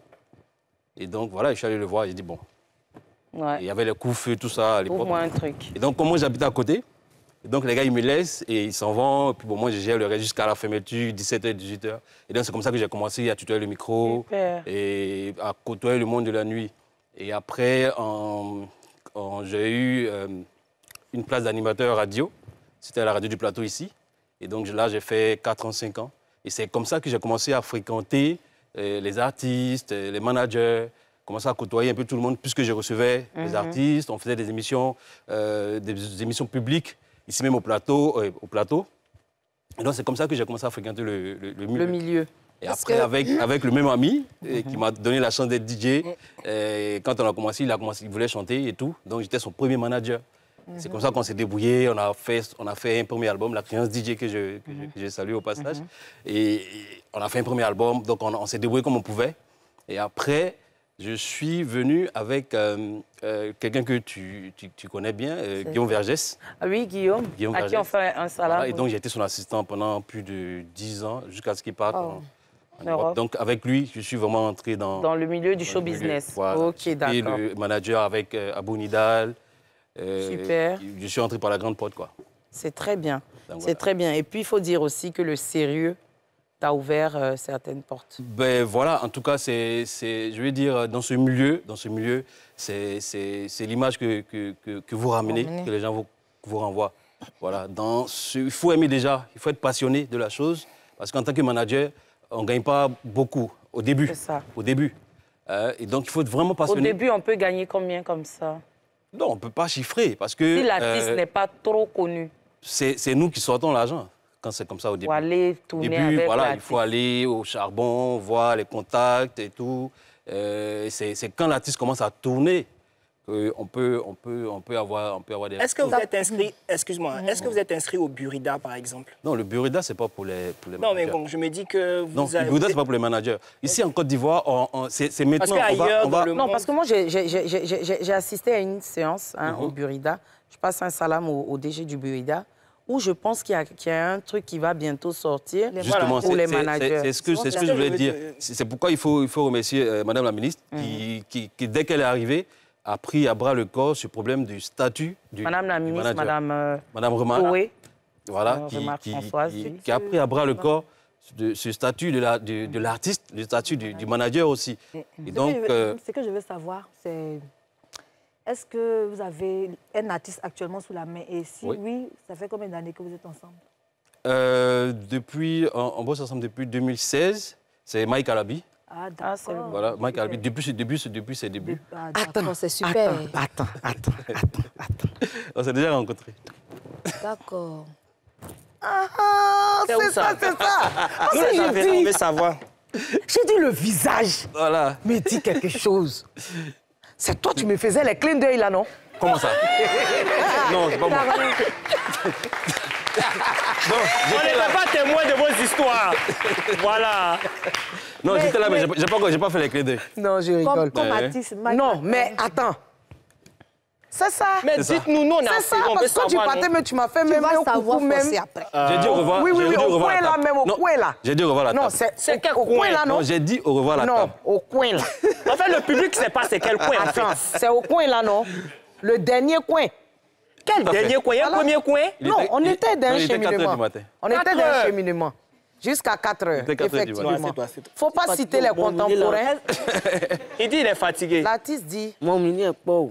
Et donc voilà, je suis allé le voir, j'ai dit bon. Ouais. Il y avait les coups-feu, tout ça à l'époque. Ouvre-moi un truc. Et donc, comme moi, j'habitais à côté, et donc les gars, ils me laissent et ils s'en vont. Et puis bon, moi, je gère le reste jusqu'à la fermeture, dix-sept heures, dix-huit heures. Et donc, c'est comme ça que j'ai commencé à tutoyer le micro Super. et à côtoyer le monde de la nuit. Et après, en, en- j'ai eu euh, une place d'animateur radio. C'était à la radio du plateau ici. Et donc là, j'ai fait quatre ans, cinq ans. Et c'est comme ça que j'ai commencé à fréquenter euh, les artistes, euh, les managers, commencer à côtoyer un peu tout le monde, puisque je recevais les Mhm. artistes, on faisait des émissions, euh, des, des émissions publiques, ici même au plateau. euh, au plateau. Et donc c'est comme ça que j'ai commencé à fréquenter le, le, le milieu. Le milieu. Et après, avec, avec le même ami euh, qui m'a donné la chance d'être D J, euh, quand on a commencé, il, a commencé, il voulait chanter et tout. Donc j'étais son premier manager. C'est comme ça qu'on s'est débrouillé. On a, fait, on a fait un premier album, La Créance D J, que je, que je, que je salue au passage. Et, et on a fait un premier album, donc on, on s'est débrouillé comme on pouvait. Et après, je suis venu avec euh, euh, quelqu'un que tu, tu, tu connais bien, euh, C'est- Guillaume Vergès. Ah oui, Guillaume, Guillaume à qui Vergès. on fait un salam. Voilà, et donc j'ai été son assistant pendant plus de dix ans, jusqu'à ce qu'il parte Oh. en, en Europe. Europe. Donc avec lui, je suis vraiment entré dans, Dans le milieu du dans show le milieu. business. Voilà. Ok, Et d'accord. le manager avec euh, Abou Nidal. Euh, Super. Je suis entré par la grande porte, quoi. C'est très bien. Donc, C'est voilà. très bien. Et puis, il faut dire aussi que le sérieux t'a ouvert euh, certaines portes. Ben voilà, en tout cas, c'est, c'est, je veux dire, dans ce milieu, dans ce milieu, c'est, c'est, c'est l'image que, que, que, que vous ramenez, Ramenez. que les gens vous, vous renvoient. Voilà, dans ce, il faut aimer déjà, il faut être passionné de la chose, parce qu'en tant que manager, on ne gagne pas beaucoup au début. C'est ça. Au début. Euh, et donc, il faut être vraiment Au passionné. début, on peut gagner combien comme ça? Non, on ne peut pas chiffrer, parce que Si l'artiste euh, n'est pas trop connu, c'est, c'est nous qui sortons l'argent quand c'est comme ça au début. pour aller tourner début, avec voilà, il l'artiste. faut aller au charbon, voir les contacts et tout. Euh, c'est, c'est quand l'artiste commence à tourner qu'on peut, on peut, on peut avoir, on peut avoir des... Est-ce que vous êtes inscrit, excuse-moi, est-ce que vous êtes inscrit au Burida, par exemple? Non, le Burida, c'est pas pour les, pour les Non, mais managers. bon, je me dis que vous Non, avez... le Burida, c'est pas pour les managers. Ici, en Côte d'Ivoire, on- on- c'est, c'est maintenant... Parce on va- qu'ailleurs, on dans va- le Non, monde- parce que moi, j'ai- j'ai- j'ai j'ai- j'ai- j'ai assisté à une séance hein, Mhm. au Burida. Je passe un salam au, au D G du Burida, où je pense qu'il y, a- qu'il y a un truc qui va bientôt sortir Justement, pour c'est, les c'est- managers. c'est- c'est ce que, c'est ce que je voulais dire. C'est, c'est pourquoi il faut, il faut remercier euh, Madame la ministre, qui, qui, qui, dès qu'elle est arrivée, a pris à bras le corps ce problème du statut du Madame la du ministre, manager. Madame euh, Madame Remarque. Koé, Voilà, Euh, qui, Remarque qui- Françoise, qui- oui. qui a pris à bras le corps de, ce statut de, la, de, de l'artiste, le statut du, du manager aussi. Et Ce donc, que je veux- euh, ce que je veux savoir, c'est est-ce que vous avez un artiste actuellement sous la main? Et si oui, Oui. ça fait combien d'années que vous êtes ensemble? euh, depuis, on, on bosse ensemble depuis deux mille seize, c'est Mike Alabi. Ah, Ah, c'est d'accord. Voilà, Mike Alabi, depuis, ses débuts, depuis ses débuts. Ah, Attends, d'accord. c'est super. Attends, attends, attends, attends. On s'est déjà rencontrés. D'accord. Ah, C'est où c'est ça, ça c'est ça. Ah, Nous, c'est- les j'ai affaires, on dit, veut savoir. j'ai dit le visage Voilà. me dit quelque chose. C'est toi, tu me faisais les clins d'œil là, non? Comment ça? Non, c'est pas moi. Non, On j'étais là. n'était pas témoin de vos histoires. Voilà. Non, j'étais là, mais j'ai- j'ai pas, encore- j'ai pas fait les clés d'œil. Non, je Comme, rigole. comme Ouais. artiste, Mike Non, Patton. mais attends. C'est ça. Mais C'est ça. dites-nous, nous, on est en C'est ça, série, on veut parce que quand tu savoir. partais, non? mais tu m'as fait Tu même vas un savoir coucou même. forcer après. J'ai dit au revoir. Oui, oui, j'ai oui, dit au revoir à coin la là, table. même au Non, coin là. J'ai dit au revoir à la Non, table. c'est C'est au, quel au coin coin? là, non? Non, j'ai dit au revoir à la Non, table. au coin là. En fait, le public ne sait pas c'est quel coin, en Attends, fait. c'est au coin là, non? Le dernier coin. Quel Tout à fait. dernier coin? Il y a un Voilà. premier coin? Il Non, était- on il- était dans non, un il était quatre heures cheminement. du matin. On était Quatre dans un heures. cheminement. Jusqu'à quatre heures, était quatre heures du matin. effectivement. Ouais, c'est pas- c'est- Faut pas citer les contemporains. Il dit il est fatigué. L'artiste dit, Mon mini est pauvre.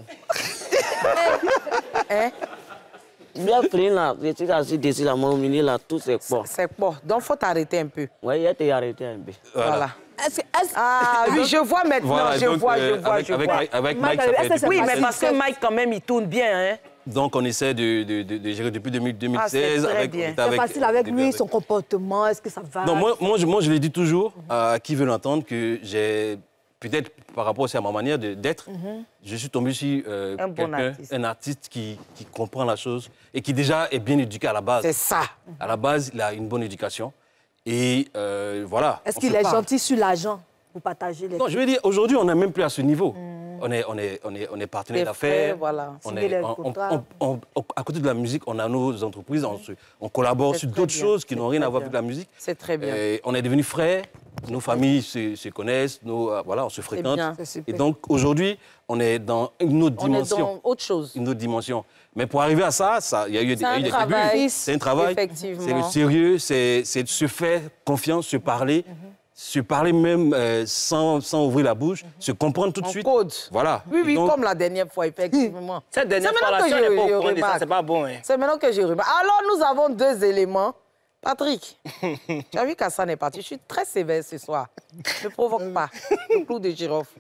hein, Bien pris là, je suis assis dessus là, mon mini là, tout c'est pas. c'est pas. Donc, faut t'arrêter un peu. Ouais, il a été arrêté un peu. Voilà. Est-ce que- est-ce- Ah oui, je vois maintenant, Voilà, je donc, vois, euh, je vois, avec, je avec, vois. Mike- avec Mike, Mike, ça est-ce fait que c'est depuis- Oui, mais facile, parce que c'est- Mike, quand même, il tourne bien, hein. Donc, on essaie de, de, de, de gérer depuis deux mille seize. Ah, avec, c'est facile avec lui, son comportement, est-ce que ça va? Non, moi, moi, je, moi, je le dis toujours mm-hmm. à qui veut l'entendre que j'ai, peut-être par rapport aussi à ma manière d'être, mm-hmm. je suis tombé sur euh, un, bon artiste. un artiste qui, qui comprend la chose et qui déjà est bien éduqué à la base. C'est ça. À la base, il a une bonne éducation. Et euh, voilà. Est-ce qu'il est parle. gentil sur l'argent pour partager les... Non, je veux dire, aujourd'hui, on n'est même plus à ce niveau. Mm. On est, on est, on est, on est partenaire d'affaires. Voilà. On est, on, on, on, on, à côté de la musique, on a nos entreprises, on, se, on collabore sur d'autres choses qui n'ont rien à voir avec la musique. C'est très bien. Et on est devenus frères, nos familles se, se connaissent, nos, euh, voilà, on se fréquente. Et donc aujourd'hui, on est dans une autre on dimension. On est dans autre chose. Une autre dimension. Mais pour arriver à ça, il y a eu, y a eu des débuts. C'est un travail. Effectivement. C'est le sérieux, c'est de se faire confiance, se parler. Mm-hmm. Se parler même euh, sans, sans ouvrir la bouche, mm-hmm. se comprendre tout de en suite. Code. Voilà. Oui, oui, donc... comme la dernière fois, effectivement. Cette dernière fois, là, si on n'est pas au point de ça, c'est pas bon. Hein. C'est maintenant que je remarque. Alors, nous avons deux éléments. Patrick, tu as vu qu'Hassan est parti. Je suis très sévère ce soir. Ne provoque pas. Le clou de girofle.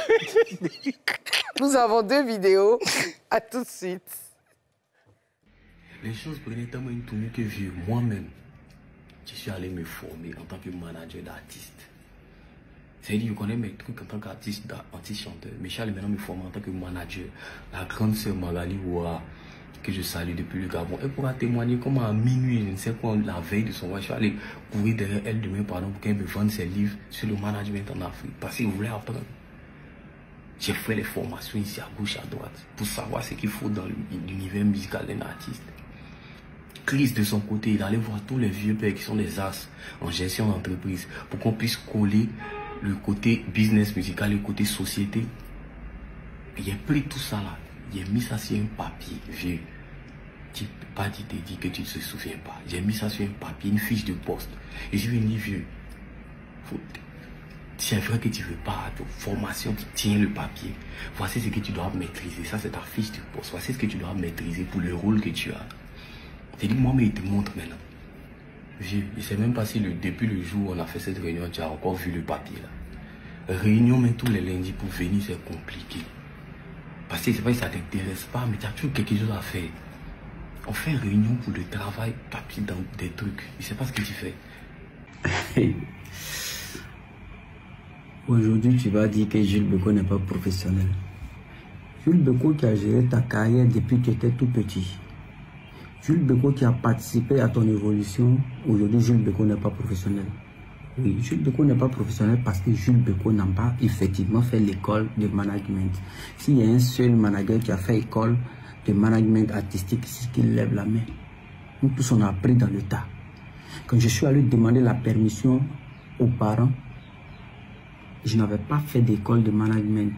Nous avons deux vidéos. À tout de suite. Les choses prenaient tellement une tournure que vieux, moi-même, je suis allé me former en tant que manager d'artiste. C'est-à-dire, je connais mes trucs en tant qu'artiste, artiste-chanteur. Mais je suis allé maintenant me former en tant que manager. La grande sœur Magali Ouara, que je salue depuis le Gabon, elle pourra témoigner comment à minuit, je ne sais quoi, la veille de son voyage, je suis allé courir derrière elle demain, pardon, pour qu'elle me vende ses livres sur le management en Afrique. Parce qu'il voulait apprendre. J'ai fait les formations ici à gauche, à droite, pour savoir ce qu'il faut dans l'univers musical d'un artiste. Chris, de son côté, il allait voir tous les vieux pères qui sont des as en gestion d'entreprise pour qu'on puisse coller le côté business musical, le côté société. J'ai pris tout ça là, j'ai mis ça sur un papier vieux. Tu peux pas te dire que tu ne te souviens pas. J'ai mis ça sur un papier, une fiche de poste. Et je lui ai dit, vieux, c'est vrai que tu ne veux pas de formation qui tient le papier. Voici ce que tu dois maîtriser. Ça, c'est ta fiche de poste. Voici ce que tu dois maîtriser pour le rôle que tu as. J'ai dit, moi, mais il te montre maintenant. Vieux, je ne sais même pas si le, depuis le jour où on a fait cette réunion, tu as encore vu le papier là. Réunion, mais tous les lundis pour venir, c'est compliqué. Parce que c'est pas que ça ne t'intéresse pas, mais tu as toujours quelque chose à faire. On fait une réunion pour le travail, papier dans des trucs. Je ne sais pas ce que tu fais. Aujourd'hui, tu vas dire que Jules Beko n'est pas professionnel. Jules Beko qui a géré ta carrière depuis que tu étais tout petit. Jules Beko qui a participé à ton évolution, aujourd'hui Jules Beko n'est pas professionnel. Oui, Jules Beko n'est pas professionnel parce que Jules Beko n'a pas effectivement fait l'école de management. S'il y a un seul manager qui a fait école de management artistique, c'est qu'il lève la main. Nous tous on a appris dans le tas. Quand je suis allé demander la permission aux parents, je n'avais pas fait d'école de management.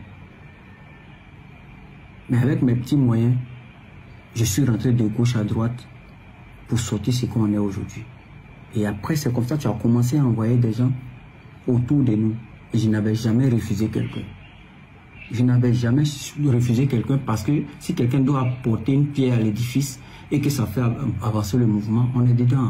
Mais avec mes petits moyens, je suis rentré de gauche à droite pour sortir ce qu'on est aujourd'hui. Et après, c'est comme ça que tu as commencé à envoyer des gens autour de nous. Et je n'avais jamais refusé quelqu'un. Je n'avais jamais refusé quelqu'un parce que si quelqu'un doit apporter une pierre à l'édifice et que ça fait avancer le mouvement, on est dedans.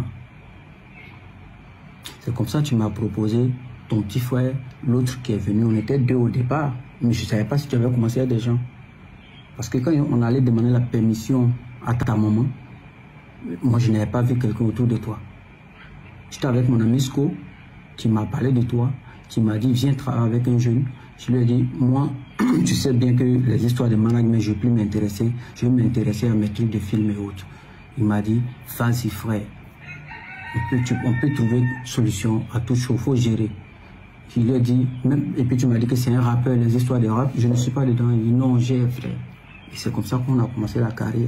C'est comme ça que tu m'as proposé ton petit frère, l'autre qui est venu. On était deux au départ, mais je ne savais pas si tu avais commencé à des gens. Parce que quand on allait demander la permission à ta maman, moi je n'avais pas vu quelqu'un autour de toi. J'étais avec mon ami Sko, qui m'a parlé de toi, qui m'a dit viens travailler avec un jeune. Je lui ai dit, moi, tu sais bien que les histoires de management, je ne vais plus m'intéresser. Je vais m'intéresser à mes trucs de films et autres. Il m'a dit, vas-y frère, on peut, tu, on peut trouver une solution à tout chose, il faut gérer. Je lui ai dit, même, et puis tu m'as dit que c'est un rappeur, les histoires de rap, je ne suis pas dedans. Il dit non, j'ai frère. Et c'est comme ça qu'on a commencé la carrière.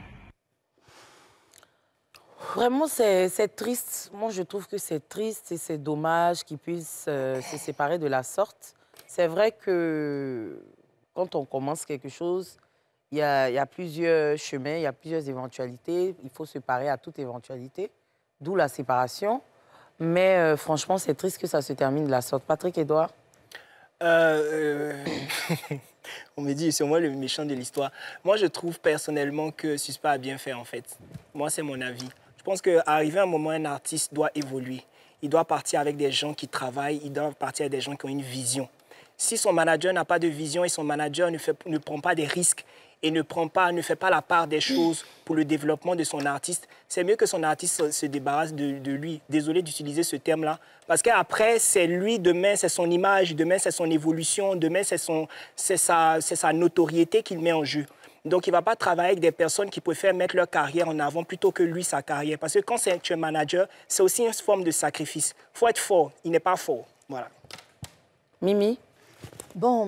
Vraiment, c'est triste. Moi, je trouve que c'est triste et c'est dommage qu'ils puissent euh, se séparer de la sorte. C'est vrai que quand on commence quelque chose, il y a, y a plusieurs chemins, il y a plusieurs éventualités. Il faut se parer à toute éventualité, d'où la séparation. Mais euh, franchement, c'est triste que ça se termine de la sorte. Patrick Edouard euh, euh... On me dit, c'est moi le méchant de l'histoire. Moi, je trouve personnellement que Suspa a bien fait, en fait. Moi, c'est mon avis. Je pense qu'arrivé à un moment, un artiste doit évoluer. Il doit partir avec des gens qui travaillent, il doit partir avec des gens qui ont une vision. Si son manager n'a pas de vision et son manager ne, fait, ne prend pas des risques et ne prend pas, ne fait pas la part des choses pour le développement de son artiste, c'est mieux que son artiste se débarrasse de, de lui. Désolé d'utiliser ce terme-là. Parce qu'après, c'est lui, demain, c'est son image, demain, c'est son évolution, demain, c'est sa, sa notoriété qu'il met en jeu. Donc, il ne va pas travailler avec des personnes qui préfèrent mettre leur carrière en avant plutôt que lui, sa carrière. Parce que quand tu es manager, c'est aussi une forme de sacrifice. Il faut être fort. Il n'est pas fort. Voilà. Mimi? Bon...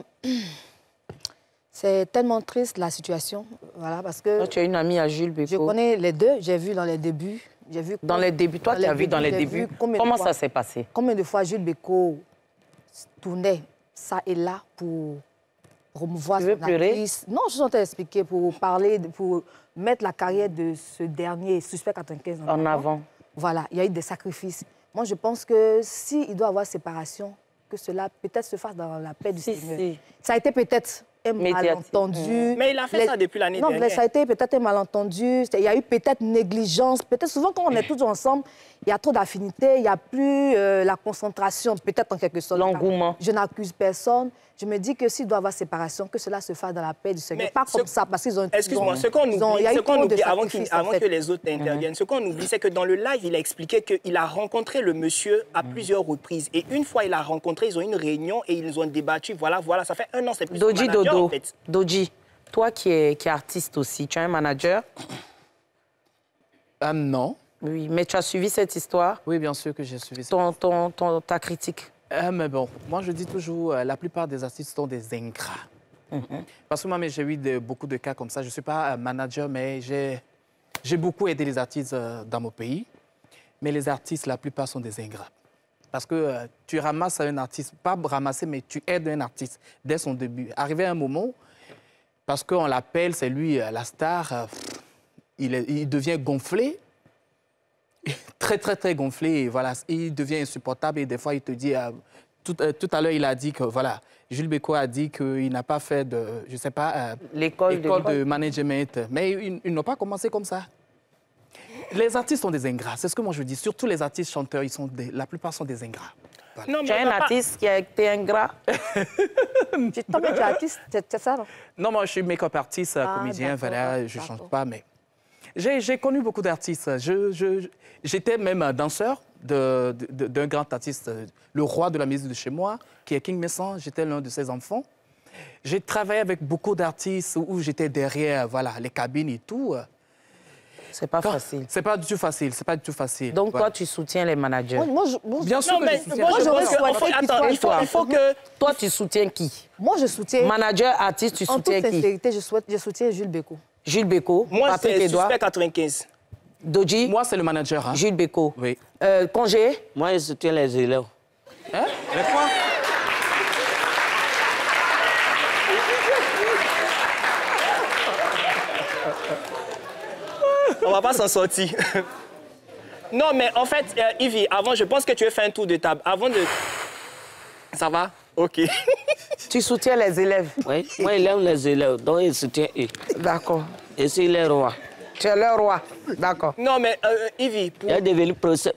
C'est tellement triste, la situation, voilà, parce que... Toi, tu as une amie à Jules Bécaud. Je connais les deux, j'ai vu dans les débuts. Vu dans les débuts, toi, tu as vu dans les débuts. Comment ça s'est passé? Combien de fois Jules Bécaud tournait ça et là pour promouvoir son actrice? Non, je suis en train d'expliquer, pour parler, pour mettre la carrière de ce dernier, Suspect quatre-vingt-quinze, en, en avant. Voilà, il y a eu des sacrifices. Moi, je pense que s'il doit y avoir séparation, que cela peut-être se fasse dans la paix du si, Seigneur. Si. Ça a été peut-être un malentendu. Mais il a fait les... ça depuis l'année dernière. Non, mais ça a été peut-être un malentendu. Il y a eu peut-être négligence. Peut-être souvent, quand on est tous ensemble, il y a trop d'affinités, il n'y a plus euh, la concentration, peut-être en quelque sorte. L'engouement. Je n'accuse personne. Je me dis que s'il doit y avoir séparation, que cela se fasse dans la paix du Seigneur. Mais pas ce... comme ça, parce qu'ils ont... Excuse-moi, ce qu'on oublie, ce qu'on oublie avant, qu avant en fait. que les autres interviennent, mm-hmm. ce qu'on oublie, c'est que dans le live, il a expliqué qu'il a rencontré le monsieur à mm-hmm. plusieurs reprises. Et une fois il a rencontré, ils ont eu une réunion et ils ont débattu. Voilà, voilà, ça fait un an, c'est plus Doji manager, Dodo. En fait. Doji, toi qui es, qui es artiste aussi, tu as un manager? euh, Non. Oui, mais tu as suivi cette histoire? Oui, bien sûr que j'ai suivi cette ton, ton, ton, ta critique? Euh, mais bon, moi je dis toujours, euh, la plupart des artistes sont des ingrats. Mm-hmm. Parce que moi, j'ai eu de, beaucoup de cas comme ça. Je ne suis pas un manager, mais j'ai beaucoup aidé les artistes euh, dans mon pays. Mais les artistes, la plupart sont des ingrats. Parce que euh, tu ramasses un artiste, pas ramasser, mais tu aides un artiste dès son début. Arrivé à un moment, parce qu'on l'appelle, c'est lui euh, la star, euh, il, est, il devient gonflé. Très, très, très gonflé. Et voilà, il devient insupportable et des fois, il te dit... Euh, tout, euh, tout à l'heure, il a dit que, voilà, Jules Bécaud a dit qu'il n'a pas fait de, je ne sais pas, euh, l'école de, de management. Mais ils, ils n'ont pas commencé comme ça. Les artistes sont des ingrats. C'est ce que moi je dis. Surtout les artistes chanteurs, ils sont des, la plupart sont des ingrats. Voilà. Non, mais tu as un artiste pas... qui a été ingrat? Tu es artiste, c'est ça, non? Non, moi, je suis make-up artiste, ah, comédien, voilà, je ne chante pas, mais... J'ai connu beaucoup d'artistes. J'étais je, je, même danseur d'un de, de, de, grand artiste, le roi de la musique de chez moi, qui est King Messan. J'étais l'un de ses enfants. J'ai travaillé avec beaucoup d'artistes où j'étais derrière voilà, les cabines et tout. C'est pas Quand, facile. C'est pas du tout facile. C'est pas du tout facile. Donc voilà. toi, tu soutiens les managers? Moi, moi, je, moi, Bien sûr non, que mais, je soutiens. Moi, je pense que... Attends, il faut, il faut que... Toi, tu soutiens qui? Moi, je soutiens... Manager, artiste, tu en soutiens qui? En toute sincérité, je, souhaite, je soutiens Jules Bécaud. Jules Bécaud. Moi, c'est Suspect quatre-vingt-quinze. Doji? Moi, c'est le manager. Hein. Jules Bécaud. Oui. Euh, Congé? Moi, je soutiens les élèves. Hein? Les quoi? On va pas s'en sortir. Non, mais en fait, euh, Yves, avant, je pense que tu as fait un tour de table. Avant de... Ça va? OK. Tu soutiens les élèves? Oui, moi, il aime les élèves, donc il soutient eux. D'accord. Et c'est le roi. Tu es le roi, d'accord. Non, mais euh, Yves... Pour... Il est devenu profiteur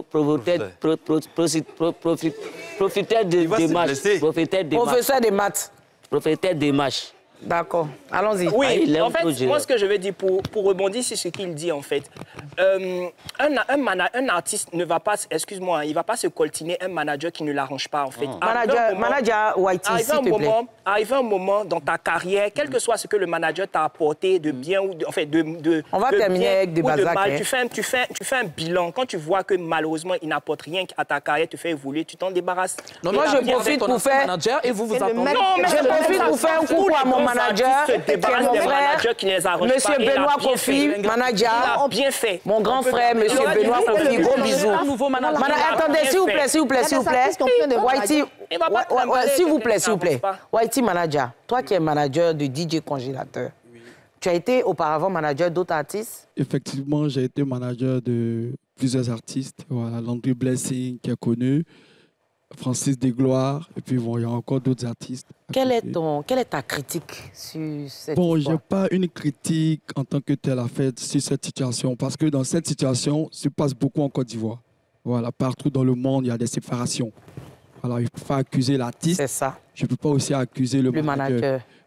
de démarche. Professeur des maths. Professeur des marches. D'accord. Allons-y. Oui, ah, en fait, moi, ce que je veux dire, pour, pour rebondir sur ce qu'il dit, en fait, euh, un, un, un artiste ne va pas, excuse-moi, il ne va pas se coltiner un manager qui ne l'arrange pas, en fait. Oh. Manager, moment, manager Whitey, s'il te plaît. Arrive un moment dans ta carrière, quel que soit ce que le manager t'a apporté de bien ou de, en fait, de, de On va de terminer bien avec des ou de basacs, mal, hein. tu, fais un, tu, fais, tu fais un bilan. Quand tu vois que, malheureusement, il n'apporte rien à ta carrière, tu fais évoluer, tu t'en débarrasses. Non, moi, je profite pour faire... Manager et vous vous attendez. Non, mais je profite pour faire un coucou à mon manager. Mon frère, qui les Monsieur Benoît Kofi, manager, bien fait. Mon grand frère, Monsieur Benoît Kofi, gros bisous. Attendez, s'il vous plaît, s'il vous plaît, s'il vous plaît. Whitey, s'il vous plaît, s'il vous plaît. Whitey, manager, toi qui es manager de D J Congélateur, tu as été auparavant manager d'autres artistes? Effectivement, j'ai été manager de plusieurs artistes. Voilà, Landry Blessing qui est connu, Francis Desgloires, et puis bon, il y a encore d'autres artistes. Quelle est, ton, quelle est ta critique sur cette Bon, histoire? je n'ai pas une critique en tant que telle à faire sur cette situation, parce que dans cette situation, se passe beaucoup en Côte d'Ivoire. Voilà, partout dans le monde, il y a des séparations. Alors, il ne faut pas accuser l'artiste. C'est ça. Je ne peux pas aussi accuser le, le manager. manager.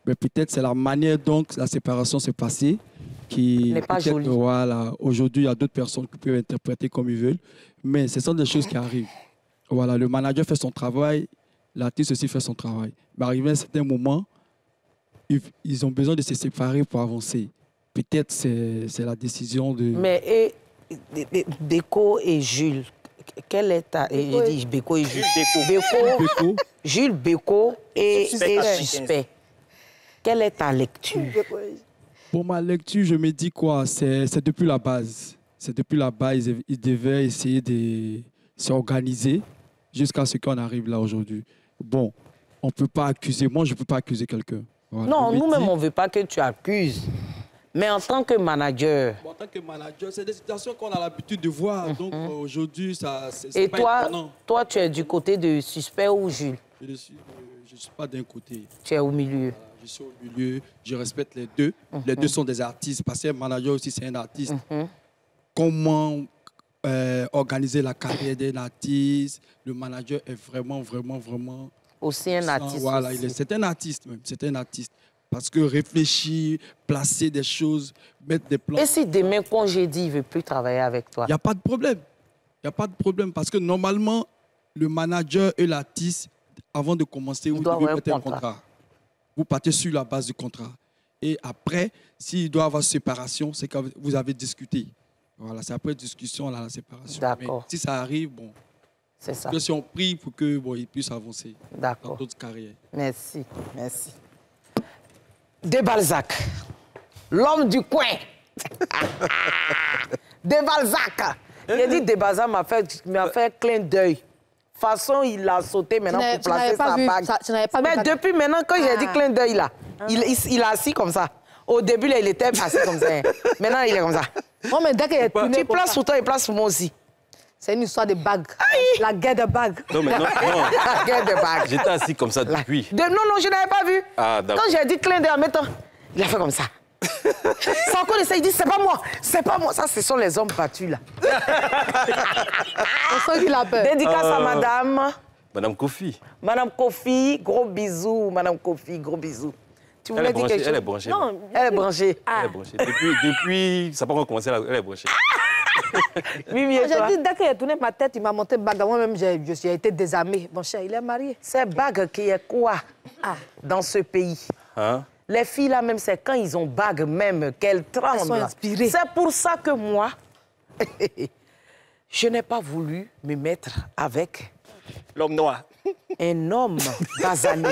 Mais peut-être c'est la manière dont la séparation s'est passée qui n'est pas jolie. Voilà, aujourd'hui, il y a d'autres personnes qui peuvent interpréter comme ils veulent, mais ce sont des choses qui arrivent. Voilà, le manager fait son travail, l'artiste aussi fait son travail. Mais arrivé à un certain moment, ils, ils ont besoin de se séparer pour avancer. Peut-être c'est c'est la décision de... Mais et, et, Beko et Jules, quel est ta... Et je dis Beko et Jules. Beko, Beko, Jules, Beko et Suspect. Et Suspect. Quelle est ta lecture? Pour ma lecture, je me dis quoi? C'est depuis la base. C'est depuis la base, ils, ils devaient essayer de s'organiser jusqu'à ce qu'on arrive là aujourd'hui. Bon, on ne peut pas accuser. Moi, je ne peux pas accuser quelqu'un. Voilà. Non, nous-mêmes, dis... on ne veut pas que tu accuses. Mais en tant que manager... Bon, en tant que manager, c'est des situations qu'on a l'habitude de voir. Mm-hmm. Donc euh, aujourd'hui, ça c'est Et pas toi, étonnant. toi, tu es du côté de Suspect ou Jules? Je ne suis, euh, suis pas d'un côté. Tu es au milieu. Voilà, je suis au milieu. Je respecte les deux. Mm-hmm. Les deux sont des artistes. Parce qu'un manager aussi, c'est un artiste. Mm-hmm. Comment euh, organiser la carrière d'un artiste? Le manager est vraiment, vraiment, vraiment... Aussi un artiste. Voilà, c'est un artiste même. C'est un artiste. Parce que réfléchir, placer des choses, mettre des plans... Et si demain, congédie, il ne veut plus travailler avec toi? Il n'y a pas de problème. Il n'y a pas de problème. Parce que normalement, le manager et l'artiste, avant de commencer, vous devez mettre un contrat. Vous partez sur la base du contrat. Et après, s'il doit y avoir séparation, c'est que vous avez discuté. Voilà, c'est après discussion, là, la séparation. D'accord. Si ça arrive, bon... C'est ça. Que si on prie pour qu'il bon, puisse avancer dans d'autres carrières. Merci, merci. De Balzac, l'homme du coin. De Balzac. Il a dit De Balzac m'a fait, m'a fait clin d'œil. Façon, il a sauté maintenant pour placer sa vu, bague. Ça, pas Mais depuis maintenant, quand ah. j'ai dit clin d'œil, là, ah. il, il, il a assis comme ça. Au début, là, il était assis comme ça. Maintenant, il est comme ça. Oh, mais dès qu'il est tourné, tu places pour toi, il place pour moi aussi. C'est une histoire de bague. La guerre de bague. Non, mais non, non. La guerre de bague. J'étais assis comme ça depuis. De... Non, non, je n'avais pas vu. Ah, quand j'ai dit clin d'œil en mettant, il a fait comme ça. Sans encore essayer, il dit, c'est pas moi, c'est pas moi. Ça, ce sont les hommes battus, là. On sent qu'il a peur. Dédicace euh... à madame. Madame Kofi. Madame Kofi, gros bisous. Madame Kofi, gros bisous. Tu voulais dire quelque chose? Elle est branchée. Non, elle est branchée. Ah. Elle est branchée. Depuis, depuis, ça n'a pas encore commencé, elle est branchée. Oui, oui, j'ai dit, dès qu'il a tourné ma tête, il m'a monté bague. Moi-même, je suis été désarmée. Mon cher, il est marié. C'est bague qui est quoi ah. dans ce pays? Hein? Les filles, là, même, c'est quand ils ont bague même qu'elles tremblent. Elles sont inspirées. C'est pour ça que moi, je n'ai pas voulu me mettre avec... L'homme noir. Un homme basané.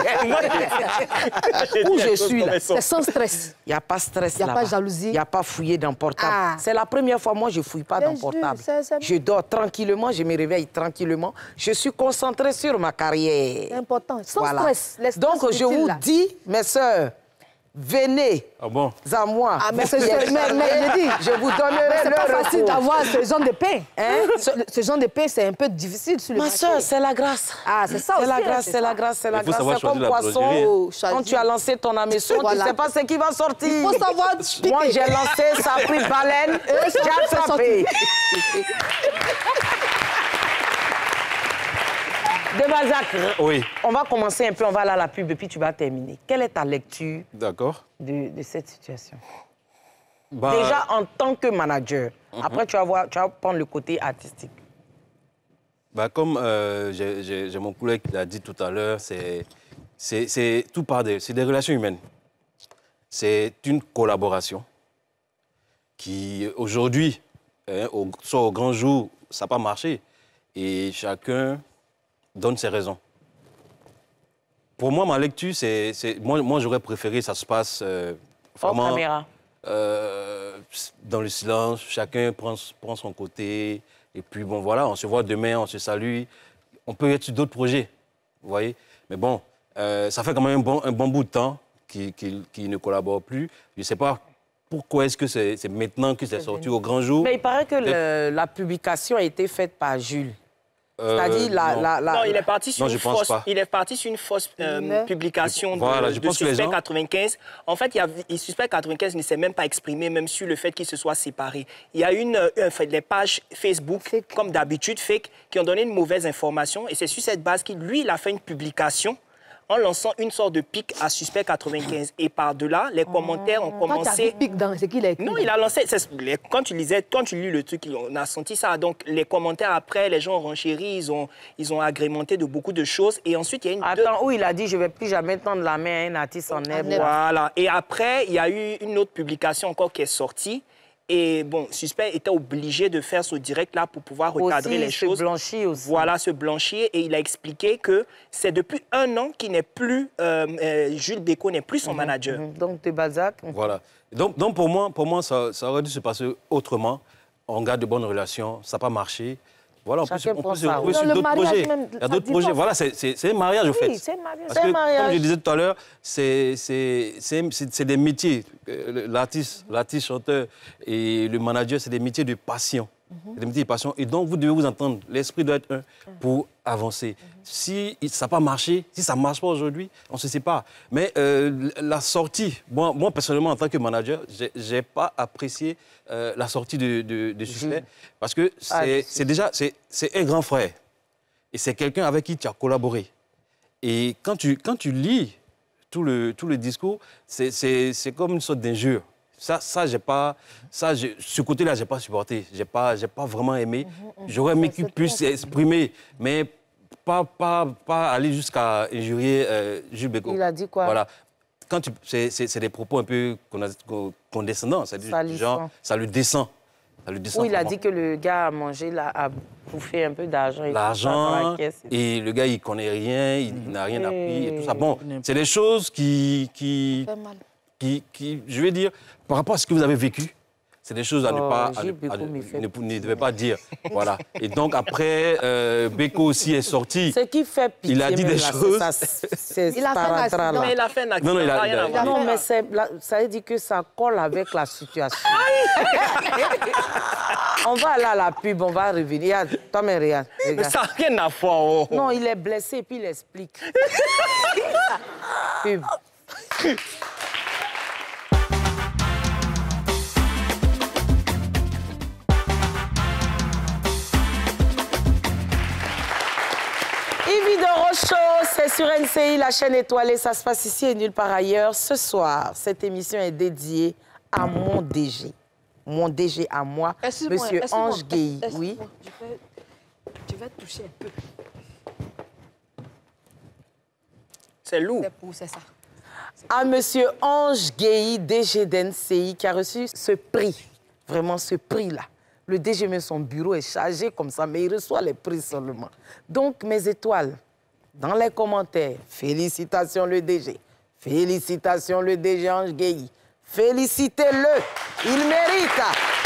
Où je suis là. C'est sans stress. Il n'y a pas de stress là-bas. Il n'y a pas de jalousie. Il n'y a pas fouillé dans le portable. Ah. C'est la première fois, moi, je ne fouille pas dans le portable. C est, c est... Je dors tranquillement, je me réveille tranquillement. Je suis concentrée sur ma carrière. C'est important. Sans voilà. stress. Les Donc, stress je vous là. dis, mes sœurs, venez ah bon? à moi. Ah, mais, mais, mais je dis, je vous donnerai c'est pas repos. facile d'avoir ce genre de pain. Hein? ce, ce genre de pain, c'est un peu difficile sur le Ma marché. soeur, c'est la grâce. Ah, c'est ça aussi. C'est la grâce, c'est la grâce, c'est la grâce. C'est comme poisson. Quand tu as lancé ton hameçon, voilà. Tu ne sais pas ce qui va sortir. Il faut savoir piquer. Moi, j'ai lancé, ça a pris baleine, j'ai attrapé. De Balzac, oui. On va commencer un peu, on va aller à la pub et puis tu vas terminer. Quelle est ta lecture D'accord. De, de cette situation? Bah... Déjà en tant que manager. Mm-hmm. Après, tu vas, voir, tu vas prendre le côté artistique. Bah, comme euh, j'ai mon collègue qui l'a dit tout à l'heure, c'est tout part des, des relations humaines. C'est une collaboration qui, aujourd'hui, hein, au, soit au grand jour, ça n'a pas marché. Et chacun donne ses raisons. Pour moi, ma lecture, c'est... Moi, moi j'aurais préféré que ça se passe euh, vraiment... En caméra. Euh, dans le silence, chacun prend, prend son côté. Et puis, bon, voilà, on se voit demain, on se salue. On peut être sur d'autres projets, vous voyez. Mais bon, euh, ça fait quand même un bon, un bon bout de temps qu'ils qu'ils, qu'ils ne collaborent plus. Je ne sais pas pourquoi est-ce que c'est maintenant que c'est sorti au grand jour. Mais il paraît que le, la publication a été faite par Jules. Euh, C'est-à-dire la, la, la... Non, il est parti sur, non, une, fausse, il est parti sur une fausse euh, publication voilà, de, de Suspect quatre-vingt-quinze. En fait, il y a, il, Suspect quatre-vingt-quinze ne s'est même pas exprimé, même sur le fait qu'il se soit séparé. Il y a une, euh, fait, des pages Facebook, fake. Comme d'habitude, fake, qui ont donné une mauvaise information. Et c'est sur cette base qu'il, lui, il a fait une publication en lançant une sorte de pic à Suspect quatre-vingt-quinze. Et par-delà, les commentaires ont commencé... Toi, tu as dit pic dans... C'est qui l'a écrit? Non, il a lancé... Les... Quand tu lisais, quand tu lis le truc, on a senti ça. Donc, les commentaires après, les gens ont renchéri, ils ont, ils ont agrémenté de beaucoup de choses. Et ensuite, il y a une... Attends, où il a dit, je ne vais plus jamais tendre la main à un artiste en herbe. Voilà. Et après, il y a eu une autre publication encore qui est sortie. Et bon, Suspect était obligé de faire ce direct-là pour pouvoir recadrer aussi, les choses. Se blanchir aussi. Voilà, se blanchir. Et il a expliqué que c'est depuis un an qu'il n'est plus, euh, euh, Jules Bécaud n'est plus son mmh, manager. Mmh. Donc, de Balzac. Mmh. Voilà. Donc, donc, pour moi, pour moi ça, ça aurait dû se passer autrement. On garde de bonnes relations, ça n'a pas marché. Voilà, on peut, on peut se retrouver sur d'autres projets. Même, il y a d'autres projets. Voilà, c'est un mariage, oui, au fait. Oui, c'est un mariage. Parce que, mariage. comme je disais tout à l'heure, c'est des métiers. L'artiste, l'artiste chanteur et le manager, c'est des métiers de passion. Mm-hmm. Des métiers de passion. Et donc, vous devez vous entendre. L'esprit doit être un pour avancer. Mm-hmm. Si ça n'a pas marché, si ça ne marche pas aujourd'hui, on ne se sépare. Mais euh, la sortie, moi, moi, personnellement, en tant que manager, je n'ai pas apprécié euh, la sortie de, de, de Suspect. Mmh. Parce que c'est ah, déjà c'est un grand frère. Et c'est quelqu'un avec qui tu as collaboré. Et quand tu, quand tu lis tout le, tout le discours, c'est comme une sorte d'injure. Ça, ça, j'ai pas, ça ce côté-là, je n'ai pas supporté. Je n'ai pas, j'ai pas vraiment aimé. Mmh, mmh. J'aurais aimé qu'il puisse s'exprimer, mais pas, pas, pas aller jusqu'à injurier euh, Jules Bécaud. Il a dit quoi? Voilà. C'est des propos un peu condescendants. C'est-à-dire, genre, ça le descend. Ça le descend. Oui, il a dit que le gars a mangé, là, a bouffé un peu d'argent. L'argent, et, et le gars, il ne connaît rien, il mmh. n'a rien et... appris et tout ça. Bon, c'est des choses qui, qui, qui, qui, je vais dire, par rapport à ce que vous avez vécu, c'est des choses à oh, ne pas, à ne, à ne, ne, ne devez pas dire. Voilà. Et donc après, euh, Bécaud aussi est sorti. Ce qui fait pitié, il a dit des là, choses. Ça, il, a fait non, mais il a fait un accident. Non, non, il a, il a, il a, non mais là, ça veut dire que ça colle avec la situation. On va aller à la pub, on va revenir. Toi, mais regarde. Mais ça n'a rien à voir. Oh. Non, il est blessé et puis il explique. Pub. C'est sur N C I, la chaîne étoilée, ça se passe ici et nulle part ailleurs. Ce soir, cette émission est dédiée à mon D G. Mon D G à moi, Monsieur Ange Guéhi. Oui. Je vais, je vais toucher un peu. C'est lourd. C'est ça. À Monsieur Ange Guéhi, D G d'N C I, qui a reçu ce prix. Vraiment, ce prix-là. Le D G, même son bureau est chargé comme ça, mais il reçoit les prix seulement. Donc, mes étoiles, dans les commentaires, félicitations le D G. Félicitations le D G Ange Guéhi. Félicitez-le, il mérite.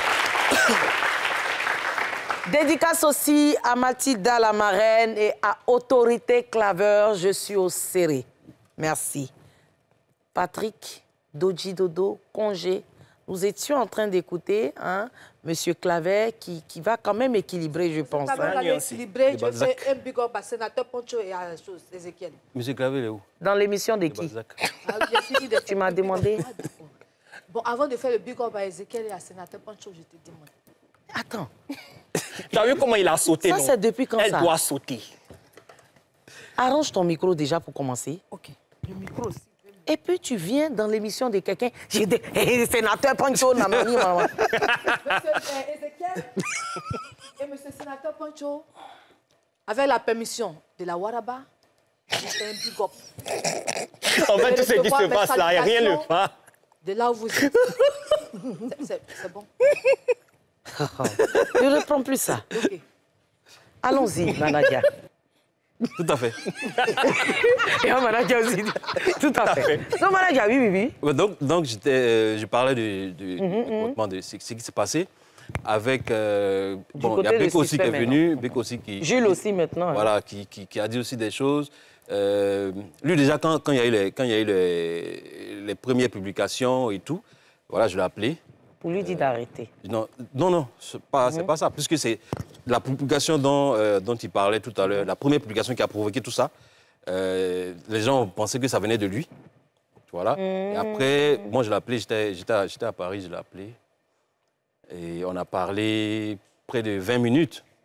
Dédicace aussi à Mathilda la marraine et à Autorité Claveur, je suis au serré. Merci. Patrick, Doji Dodo, congé. Nous étions en train d'écouter hein, M. Claver qui, qui va quand même équilibrer, je pense. Claver va équilibrer, je fais un big up à sénateur Poncho et à Ézéchiel. M. Claver, il est où? Dans l'émission de qui? Ah, de... Tu m'as demandé? Bon, avant de faire le big up à Ézéchiel et à sénateur Poncho, je te demande. Attends. Tu as vu comment il a sauté? Ça, c'est depuis quand Elle ça? Elle doit sauter. Arrange ton micro déjà pour commencer. OK. Le micro aussi. Et puis tu viens dans l'émission de quelqu'un. J'ai dit, hey, sénateur Poncho, Namani, maman. Monsieur Ézéchiel et monsieur sénateur Poncho, avec la permission de la Waraba, je fais un big up. En fait, tout ce qui se passe là, il n'y a rien de pas. De là où vous êtes. C'est bon. Je ne reprends plus ça. Okay. Allons-y, Manadia. Tout à fait. Et un manager aussi. Tout à fait. Non, manager, oui, oui, oui. Donc, donc euh, je parlais de, de, mm -hmm. de ce qui s'est passé avec... Euh, bon, il y a Bécaud aussi qui est venu, Bécaud aussi qui... Jules aussi maintenant. Voilà, hein. qui, qui, qui a dit aussi des choses. Euh, lui, déjà, quand, quand il y a eu, les, quand il y a eu les, les premières publications et tout, voilà, je l'ai appelé. Pour lui dire euh, d'arrêter. Non, non, non, c'est pas, mm-hmm. pas ça. Puisque c'est la publication dont, euh, dont il parlait tout à l'heure, la première publication qui a provoqué tout ça, euh, les gens pensaient que ça venait de lui. Voilà. Mm-hmm. Et après, moi, je l'ai appelé, j'étais à, à Paris, je l'ai appelé. Et on a parlé près de vingt minutes.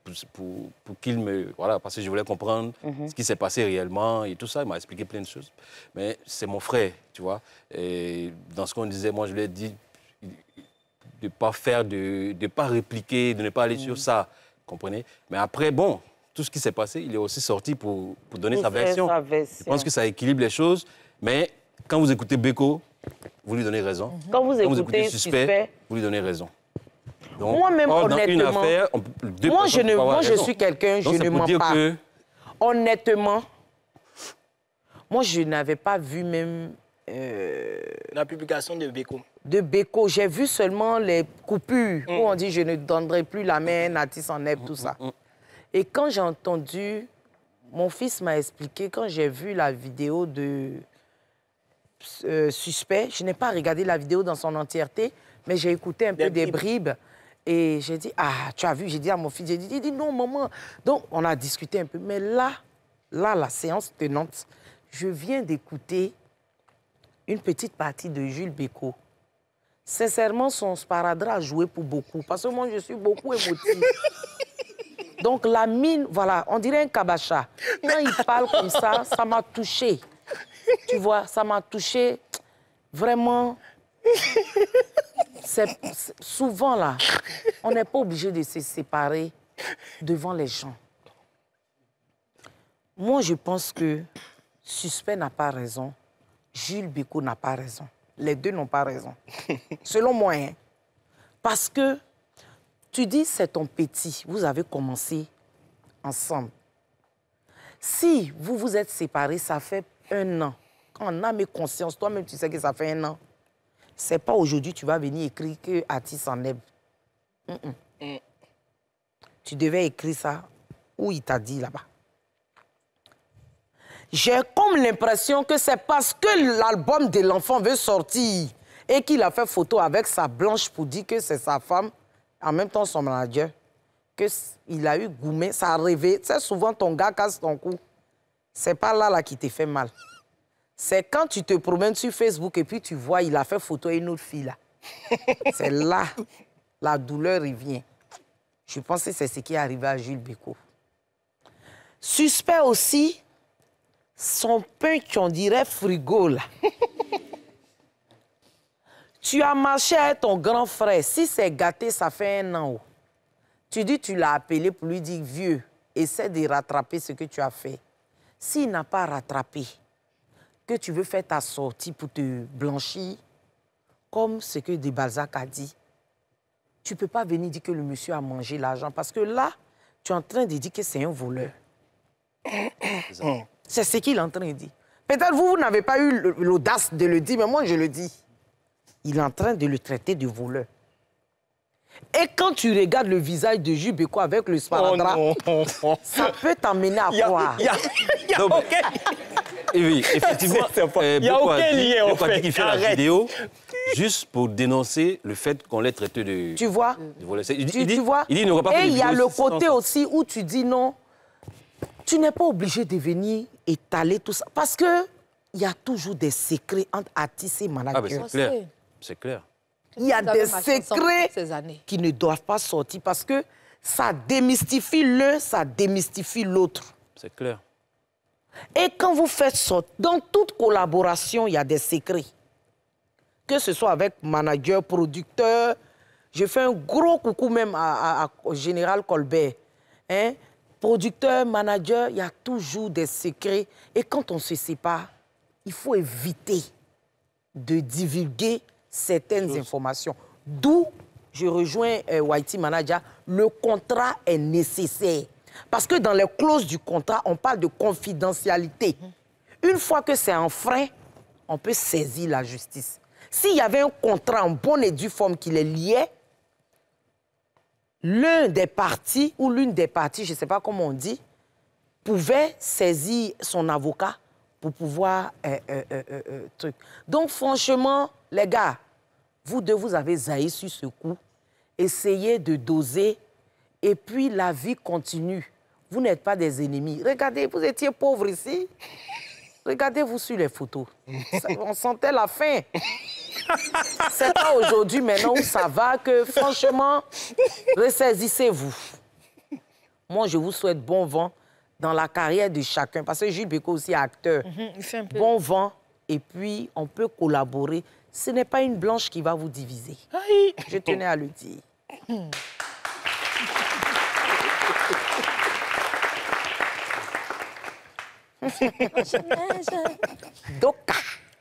pour, pour, pour qu'il me... Voilà, parce que je voulais comprendre mm-hmm. ce qui s'est passé réellement et tout ça. Il m'a expliqué plein de choses. Mais c'est mon frère, tu vois. Et dans ce qu'on disait, moi, je lui ai dit de ne pas faire, de ne pas répliquer, de ne pas aller mm. sur ça, comprenez. Mais après, bon, tout ce qui s'est passé, il est aussi sorti pour, pour donner sa version. sa version. Je pense que ça équilibre les choses. Mais quand vous écoutez Beko, vous lui donnez raison. Mm-hmm. Quand vous, quand vous écoutez Suspect, Suspect, vous lui donnez raison. Moi-même, honnêtement, dans une affaire, on, moi, je, ne, moi je suis quelqu'un, je ne mens pas. Que... Honnêtement, moi, je n'avais pas vu même... Euh, la publication de Beko. De Beko. J'ai vu seulement les coupures mm. où on dit « je ne donnerai plus la main, Natis en Neb », tout ça. Mm. Et quand j'ai entendu, mon fils m'a expliqué, quand j'ai vu la vidéo de euh, Suspect, je n'ai pas regardé la vidéo dans son entièreté, mais j'ai écouté un peu des bribes. Et j'ai dit, ah, tu as vu, j'ai dit à mon fils, j'ai dit, il dit, non, maman. Donc, on a discuté un peu. Mais là, là, la séance tenante, je viens d'écouter une petite partie de Jules Beko. Sincèrement, son sparadrap a joué pour beaucoup. Parce que moi, je suis beaucoup émotive. Donc, la mine, voilà, on dirait un kabacha. Quand il parle comme ça, ça m'a touchée. Tu vois, ça m'a touchée vraiment... C'est, souvent, là, on n'est pas obligé de se séparer devant les gens. Moi, je pense que Suspect n'a pas raison, Jules Beko n'a pas raison. Les deux n'ont pas raison. Selon moi, hein. Parce que tu dis c'est ton petit, vous avez commencé ensemble. Si vous vous êtes séparés, ça fait un an. Quand on a mes consciences, toi-même, tu sais que ça fait un an. C'est pas aujourd'hui tu vas venir écrire que Atis en Neb. Mm -mm. Mm. Tu devais écrire ça où il t'a dit là-bas. J'ai comme l'impression que c'est parce que l'album de l'enfant veut sortir et qu'il a fait photo avec sa blanche pour dire que c'est sa femme, en même temps son manager, qu'il a eu gourmet, ça a rêvé. C'est souvent ton gars casse ton cou. C'est pas là, là qui te fait mal. C'est quand tu te promènes sur Facebook et puis tu vois, il a fait photo à une autre fille là. C'est là, la douleur revient. Je pense que c'est ce qui est arrivé à Jules Beko. Suspect aussi, son pain qu'on dirait frigo là. Tu as marché avec ton grand frère. Si c'est gâté, ça fait un an. Tu dis tu l'as appelé pour lui dire, vieux, essaie de rattraper ce que tu as fait. S'il n'a pas rattrapé, que tu veux faire ta sortie pour te blanchir, comme ce que De Balzac a dit, tu ne peux pas venir dire que le monsieur a mangé l'argent, parce que là, tu es en train de dire que c'est un voleur. C'est ce qu'il est en train de dire. Peut-être vous, vous n'avez pas eu l'audace de le dire, mais moi, je le dis. Il est en train de le traiter de voleur. Et quand tu regardes le visage de Jules Beko avec le sparadrap, oh ça peut t'amener à croire. Il y a, y a, y a okay. Et oui, effectivement, il n'y a aucun lien, en fait. Il fait Arrête. la vidéo juste pour dénoncer le fait qu'on l'ait traité de... Tu vois, de voler. Il, tu, il dit, tu vois il dit, il n'aura pas Et il y a le côté sans... aussi où tu dis non, tu n'es pas obligé de venir étaler tout ça. Parce qu'il y a toujours des secrets entre artistes et managers. Ah, ben c'est clair, c'est clair. Il y a des secrets qui ne doivent pas sortir parce que ça démystifie l'un, ça démystifie l'autre. C'est clair. Et quand vous faites sortir, dans toute collaboration, il y a des secrets. Que ce soit avec manager, producteur, je fais un gros coucou même à, à, à, au général Colbert. Hein? Producteur, manager, il y a toujours des secrets. Et quand on se sépare, il faut éviter de divulguer certaines Chose. informations. D'où, je rejoins euh, Whitey Manager, le contrat est nécessaire. Parce que dans les clauses du contrat, on parle de confidentialité. Mmh. Une fois que c'est enfreint, on peut saisir la justice. S'il y avait un contrat en bonne et due forme qui les liait, l'un des partis ou l'une des parties, je ne sais pas comment on dit, pouvait saisir son avocat pour pouvoir... Euh, euh, euh, euh, truc. Donc, franchement, les gars, vous deux, vous avez zaï sur ce coup. Essayez de doser et puis la vie continue. Vous n'êtes pas des ennemis. Regardez, vous étiez pauvres ici. Regardez-vous sur les photos. Ça, on sentait la faim. C'est pas aujourd'hui, maintenant, où ça va, que franchement, ressaisissez-vous. Moi, je vous souhaite bon vent dans la carrière de chacun. Parce que Jules Bécaud aussi est acteur. Mm-hmm, il fait un peu... Bon vent, et puis on peut collaborer. Ce n'est pas une blanche qui va vous diviser. Aïe. Je tenais à le dire. Mm. Doka.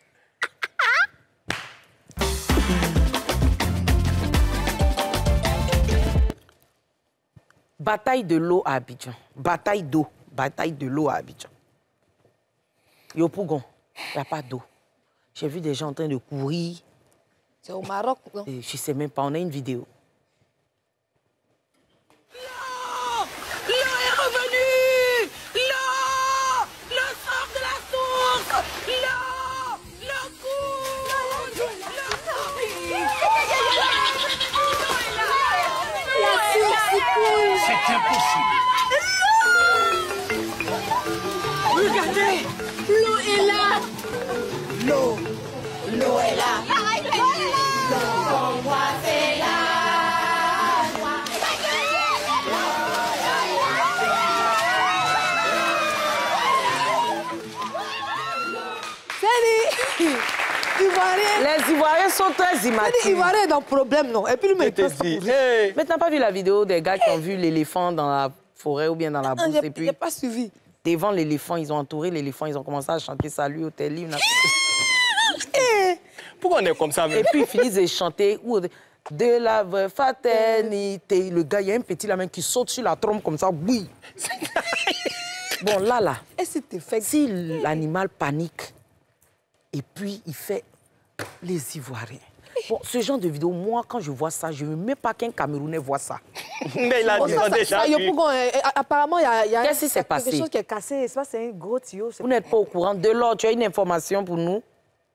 Bataille de l'eau à Abidjan. Bataille d'eau. Bataille de l'eau à Abidjan. Yopougon, il n'y a pas d'eau. J'ai vu des gens en train de courir. C'est au Maroc, non? Et je ne sais même pas, on a une vidéo. L'eau! L'eau est revenue! L'eau! Le sort de la source! L'eau! Le cours! Le cours! C'est impossible! Regardez! L'eau est là! L'eau! L'eau est là! L'eau qu'on voit, c'est là! Les Ivoiriens sont très immatures. Les Ivoiriens dans le problème, non? Et puis le mec, hey. Mais tu n'as pas vu la vidéo des gars qui ont vu l'éléphant dans la forêt ou bien dans la bourse? Je n'ai pas suivi. Devant l'éléphant, ils ont entouré l'éléphant, ils ont commencé à chanter Salut, hôtel, livre. Pourquoi on est comme ça, même? Et puis ils finissent de chanter de la fraternité. Le gars, il y a un petit là même qui saute sur la trompe comme ça, oui. Bon, là, là, si l'animal panique, et puis il fait les Ivoiriens. Bon, ce genre de vidéo, moi, quand je vois ça, je ne veux même pas qu'un Camerounais voit ça. Mais il a dit ça, déjà. Ça, apparemment, il y a, y a Qu'est-ce qui s'est passé? quelque chose qui est cassé. C'est un gros tuyau. Vous n'êtes pas au courant. De l'or, tu as une information pour nous?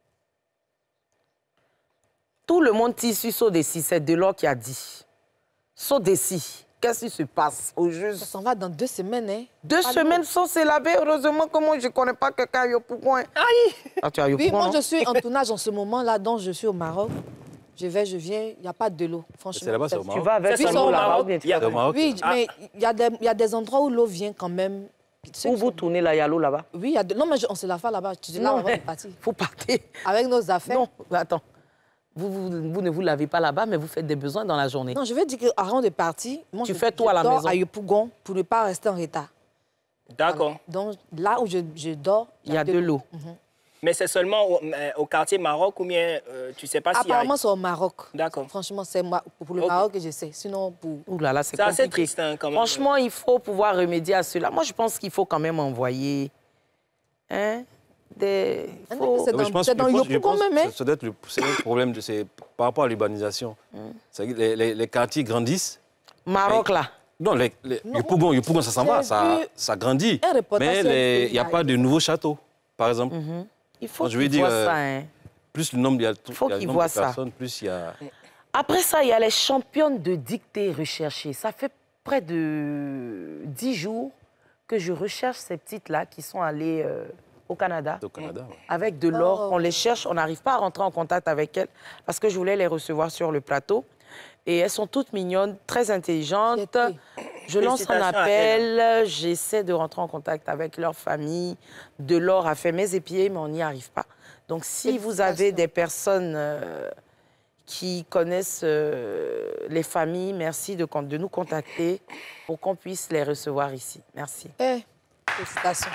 Tout le monde ici, Sodessi, c'est de l'or qui a dit. Sodessi, qu'est-ce qui se passe au juste? Ça s'en va dans deux semaines, hein? Deux pas semaines sans se laver. Heureusement que moi, je ne connais pas quelqu'un à Yopougon. Aïe! Ah, tu as Oui, Yopougon, moi, non? je suis en tournage en ce moment-là, donc je suis au Maroc. Je vais, je viens, il n'y a pas de l'eau, franchement. C'est là-bas, c'est au Maroc. Tu vas avec oui, l'eau là-bas ou bien tu vas au Maroc? Oui, mais il y, a des, y a des endroits où l'eau vient quand même. Où vous tournez là, il y a l'eau là-bas? Oui, y a de... non, mais je, on se la fait là-bas. Tu dis là, Non, on va partir. Faut partir. Avec nos affaires. Non, attends. Vous, vous, vous ne vous lavez pas là-bas, mais vous faites des besoins dans la journée. Non, je veux dire qu'avant de partir, moi, tu je, fais tout à la je dors maison. à Yopougon pour ne pas rester en retard. D'accord. Donc là où je, je dors, il y a de, de l'eau. Mm-hmm. Mais c'est seulement au, au quartier Maroc ou bien euh, tu sais pas si... Apparemment, a... c'est au Maroc. D'accord. Franchement, c'est pour le okay. Maroc que je sais. Sinon, pour... Ouh là là, c'est compliqué. assez triste, hein, quand même. Franchement, il faut pouvoir remédier à cela. Moi, je pense qu'il faut quand même envoyer... Hein, des... Faut... C'est dans, dans, dans Yopougon même, hein? Ça doit être le, le problème de ces, par rapport à l'urbanisation. Mm. Les, les, les quartiers grandissent. Maroc, et, là. Non, les, les Yopougon, Yopougon, ça s'en va, ça, ça grandit. Mais il n'y a pas de nouveaux châteaux, par exemple. Mm-hmm. Il faut qu'ils voient euh, ça. Hein. Plus le nombre, il y a, il faut il y a qu'ils le voient nombre de ça. personnes, plus il y a... Après ça, il y a les championnes de dictée recherchées. Ça fait près de dix jours que je recherche ces petites-là qui sont allées euh, au Canada. Au Canada, ouais. Avec de l'or. Oh. On les cherche, on n'arrive pas à rentrer en contact avec elles parce que je voulais les recevoir sur le plateau. Et elles sont toutes mignonnes, très intelligentes. Je lance un appel, j'essaie de rentrer en contact avec leur famille. De l'or a fait mes épiers, mais on n'y arrive pas. Donc, si vous avez des personnes euh, qui connaissent euh, les familles, merci de, de nous contacter pour qu'on puisse les recevoir ici. Merci. Eh, félicitations.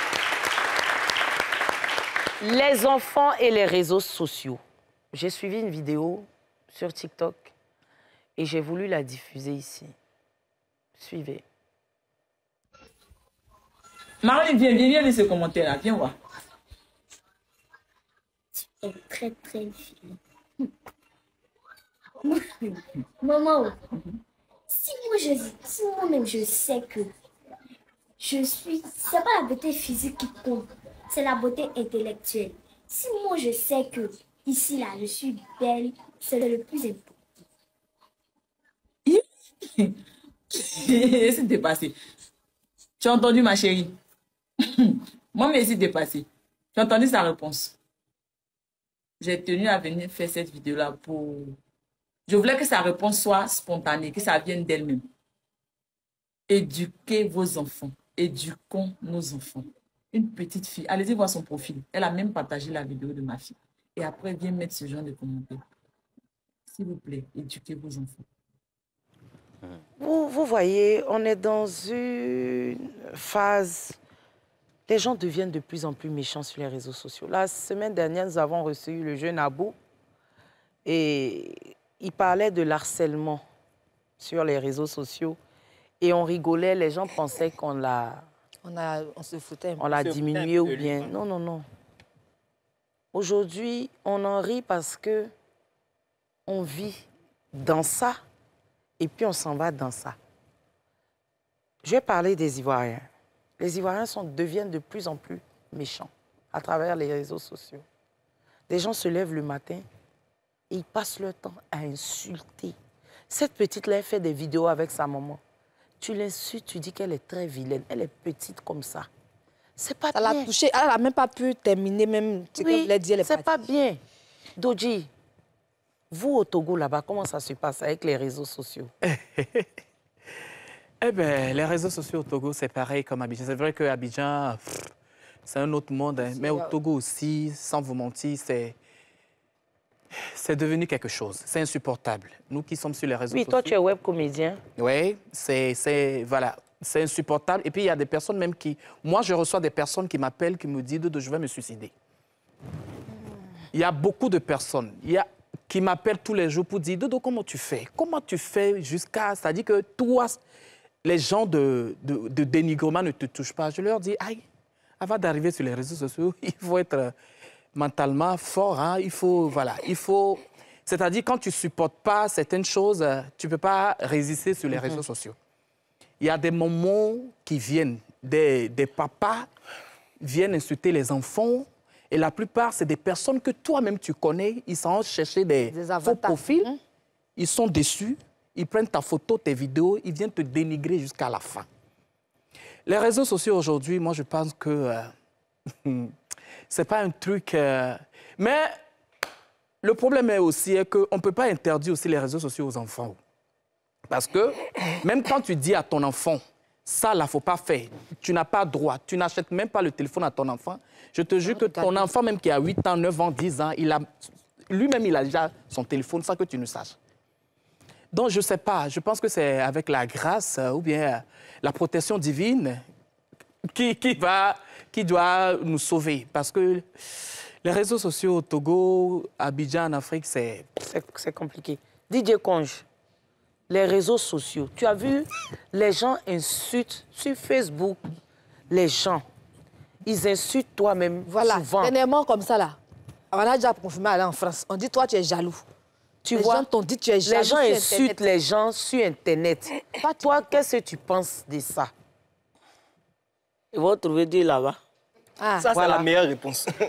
Les enfants et les réseaux sociaux. J'ai suivi une vidéo sur TikTok et j'ai voulu la diffuser ici. Suivez. Marie, viens, viens, viens lire ce commentaire-là. Viens voir. Tu es très, très fine. Maman, si moi je si moi-même je sais que je suis, c'est pas la beauté physique qui compte, c'est la beauté intellectuelle. Si moi je sais que ici là je suis belle, c'est le plus important. C'est dépassé. Tu as entendu ma chérie? Moi, mais c'est dépassé. Tu as entendu sa réponse? J'ai tenu à venir faire cette vidéo-là pour... Je voulais que sa réponse soit spontanée, que ça vienne d'elle-même. Éduquez vos enfants. Éduquons nos enfants. Une petite fille, allez-y voir son profil. Elle a même partagé la vidéo de ma fille. Et après, elle vient mettre ce genre de commentaires. S'il vous plaît, éduquez vos enfants. Vous, vous voyez, on est dans une phase... Les gens deviennent de plus en plus méchants sur les réseaux sociaux. La semaine dernière, nous avons reçu le jeune Abou et il parlait de l'harcèlement sur les réseaux sociaux et on rigolait, les gens pensaient qu'on l'a... On, a, on se foutait. On l'a diminué ou bien... Non, non, non. Aujourd'hui, on en rit parce que on vit dans ça et puis on s'en va dans ça. Je vais parler des Ivoiriens. Les Ivoiriens sont, deviennent de plus en plus méchants à travers les réseaux sociaux. Des gens se lèvent le matin et ils passent leur temps à insulter. Cette petite-là, elle fait des vidéos avec sa maman. Tu l'insultes, tu dis qu'elle est très vilaine. Elle est petite comme ça. C'est pas ça bien. Elle l'a touchée, elle n'a même pas pu terminer, même. Oui, c'est pas bien. Doji, vous au Togo, là-bas, comment ça se passe avec les réseaux sociaux? Eh bien, les réseaux sociaux au Togo, c'est pareil comme Abidjan. C'est vrai qu'Abidjan, c'est un autre monde. Hein. Mais au Togo aussi, sans vous mentir, c'est... C'est devenu quelque chose. C'est insupportable. Nous qui sommes sur les réseaux oui, sociaux... Oui, toi, tu es web comédien. Oui, c'est... Voilà. C'est insupportable. Et puis, il y a des personnes même qui... Moi, je reçois des personnes qui m'appellent, qui me disent « je vais me suicider ». Il y a beaucoup de personnes il y a... qui m'appellent tous les jours pour dire « Dodo, comment tu fais? Comment tu fais jusqu'à... » C'est-à-dire que toi... Les gens de, de, de dénigrement ne te touchent pas. Je leur dis, aïe, avant d'arriver sur les réseaux sociaux, il faut être mentalement fort. Hein? Il faut, voilà, il faut... C'est-à-dire, quand tu ne supportes pas certaines choses, tu ne peux pas résister sur les réseaux sociaux. Il y a des moments qui viennent, des, des papas viennent insulter les enfants, et la plupart, c'est des personnes que toi-même tu connais. Ils s'en vont chercher des, des faux profils, mmh. Ils sont déçus. Ils prennent ta photo, tes vidéos, ils viennent te dénigrer jusqu'à la fin. Les réseaux sociaux aujourd'hui, moi, je pense que euh, c'est pas un truc... Euh... Mais le problème est aussi qu'on ne peut pas interdire aussi les réseaux sociaux aux enfants. Parce que même quand tu dis à ton enfant, ça, là, il ne faut pas faire, tu n'as pas droit, tu n'achètes même pas le téléphone à ton enfant, je te jure que ton enfant, même qui a huit ans, neuf ans, dix ans, il a... lui-même, il a déjà son téléphone sans que tu ne saches. Donc, je ne sais pas, je pense que c'est avec la grâce euh, ou bien euh, la protection divine qui, qui, va, qui doit nous sauver. Parce que les réseaux sociaux au Togo, à Abidjan, en Afrique, c'est... C'est compliqué. D J Conge, les réseaux sociaux, tu as vu, les gens insultent sur Facebook, les gens, ils insultent toi-même voilà, souvent. Voilà, dernièrement comme ça, là, on a déjà confirmé aller en France, on dit, toi, tu es jaloux. Tu les vois, gens t'ont dit tu es jaloux. Les gens insultent les gens sur Internet. Pas toi, qu'est-ce que tu penses de ça? Ils vont trouver Dieu là-bas. Ah. Ça, voilà. C'est la meilleure réponse. C'est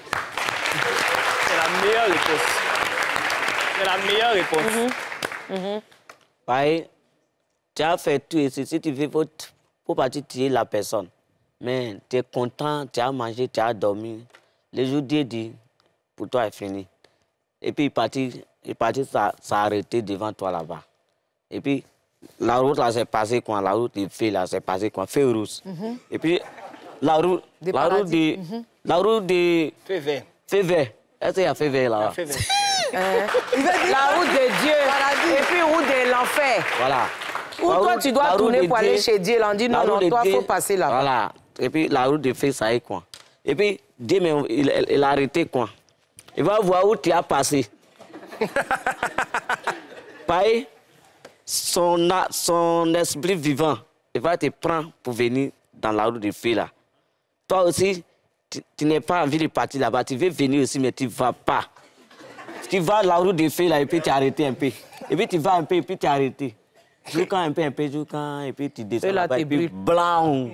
la meilleure réponse. C'est la meilleure réponse. Mm-hmm. Mm-hmm. Pareil, tu as fait tout ici. Si tu veux, faut, faut partir tuer la personne. Mais tu es content, tu as mangé, tu as dormi. Le jour Dieu dit, pour toi, est fini. Et puis, il partit... Il partit s'arrêter devant toi là-bas. Et puis, la route là, c'est passé quoi? La route des feux là, c'est passé quoi? Feu rouge. Mm-hmm. Et puis, la route, des la route de... Mm-hmm. La route de... Feu vert. Feu vert. Est-ce qu'il y a feu vert là-bas? Feu vert. euh, la route de Dieu. Paradis. Et puis, route de l'enfer. Voilà. Ou la toi, route, tu dois tourner pour aller chez Dieu. On dit non, non, toi, il faut passer là-bas. Voilà. Et puis, la route de feu, ça est quoi? Et puis, Dieu, il, il, il a arrêté quoi? Il va voir où tu as passé. Pareil, son, son esprit vivant, il va te prendre pour venir dans la route de feu là. Toi aussi, tu, tu n'as pas envie de partir là-bas, tu veux venir aussi, mais tu ne vas pas. Tu vas à la route de feu là et puis tu arrêtes un peu. Et puis tu vas un peu et puis tu arrêtes. Jusqu'à un peu, un peu, jusqu'à et puis tu descends là-bas et puis blanc.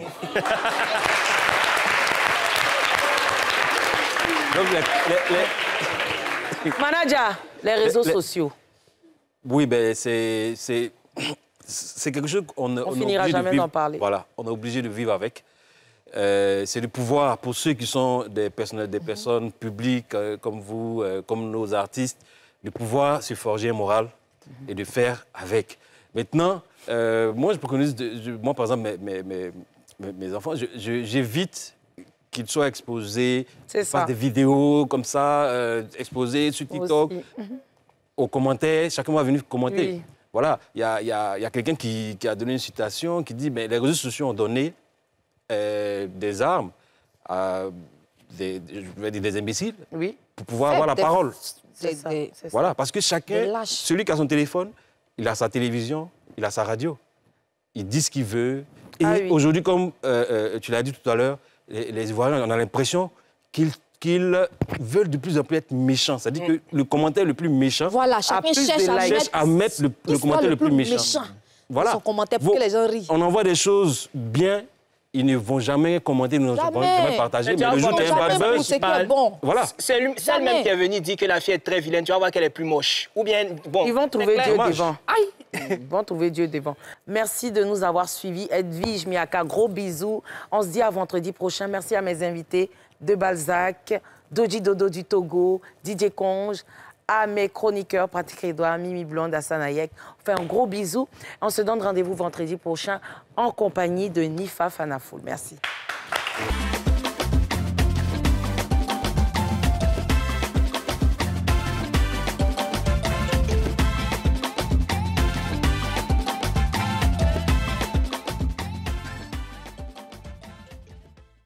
Donc, les, les, les... Manager, les réseaux les, les... sociaux. Oui, ben c'est c'est quelque chose qu'on on, on finira jamais d'en parler. Voilà, on est obligé de vivre avec. Euh, c'est le pouvoir pour ceux qui sont des personnes, des personnes mm-hmm. publiques euh, comme vous, euh, comme nos artistes, de pouvoir se forger un moral mm-hmm. et de faire avec. Maintenant, euh, moi, je préconise, de, je, moi, par exemple, mes, mes, mes, mes enfants, j'évite qu'ils soient exposés, fassent des vidéos comme ça, euh, exposés sur TikTok, aux commentaires, chacun va venir commenter. Oui. Voilà, il y a, y a, y a quelqu'un qui, qui a donné une citation qui dit, mais les réseaux sociaux ont donné euh, des armes à des, je vais dire des imbéciles oui. pour pouvoir avoir la des, parole. C'est ça, c'est voilà, ça. parce que chacun, celui qui a son téléphone, il a sa télévision, il a sa radio. Il dit ce qu'il veut. Et ah, oui. aujourd'hui, comme euh, euh, tu l'as dit tout à l'heure, les, les Ivoiriens, on a l'impression qu'ils qu'ils veulent de plus en plus être méchants. C'est-à-dire mm. que le commentaire le plus méchant voilà, chacun cherche à, cherche mettre, à mettre le, le commentaire le, le plus, plus méchant. méchant. Voilà. Son commentaire pour Vous, que les gens rient. On envoie des choses bien, ils ne vont jamais commenter, nous ne vont jamais partager. Mais, mais le jour où tu as un bad buzz, bon. voilà. C'est elle-même qui est venue dire que la fille est très vilaine. Tu vas voir qu'elle est plus moche. Ou bien, bon. Ils vont trouver Dieu devant. Aïe. Ils vont trouver Dieu devant. Merci de nous avoir suivis. Edwige Miaka, gros bisous. On se dit à vendredi prochain. Merci à mes invités de Balzac, Doji Dodo du Togo, D J Conge, à mes chroniqueurs, Patrick Edouard, Mimi Blonde, Hassan Ayek. On fait un gros bisou. On se donne rendez-vous vendredi prochain en compagnie de Nifa Fanafoul. Merci.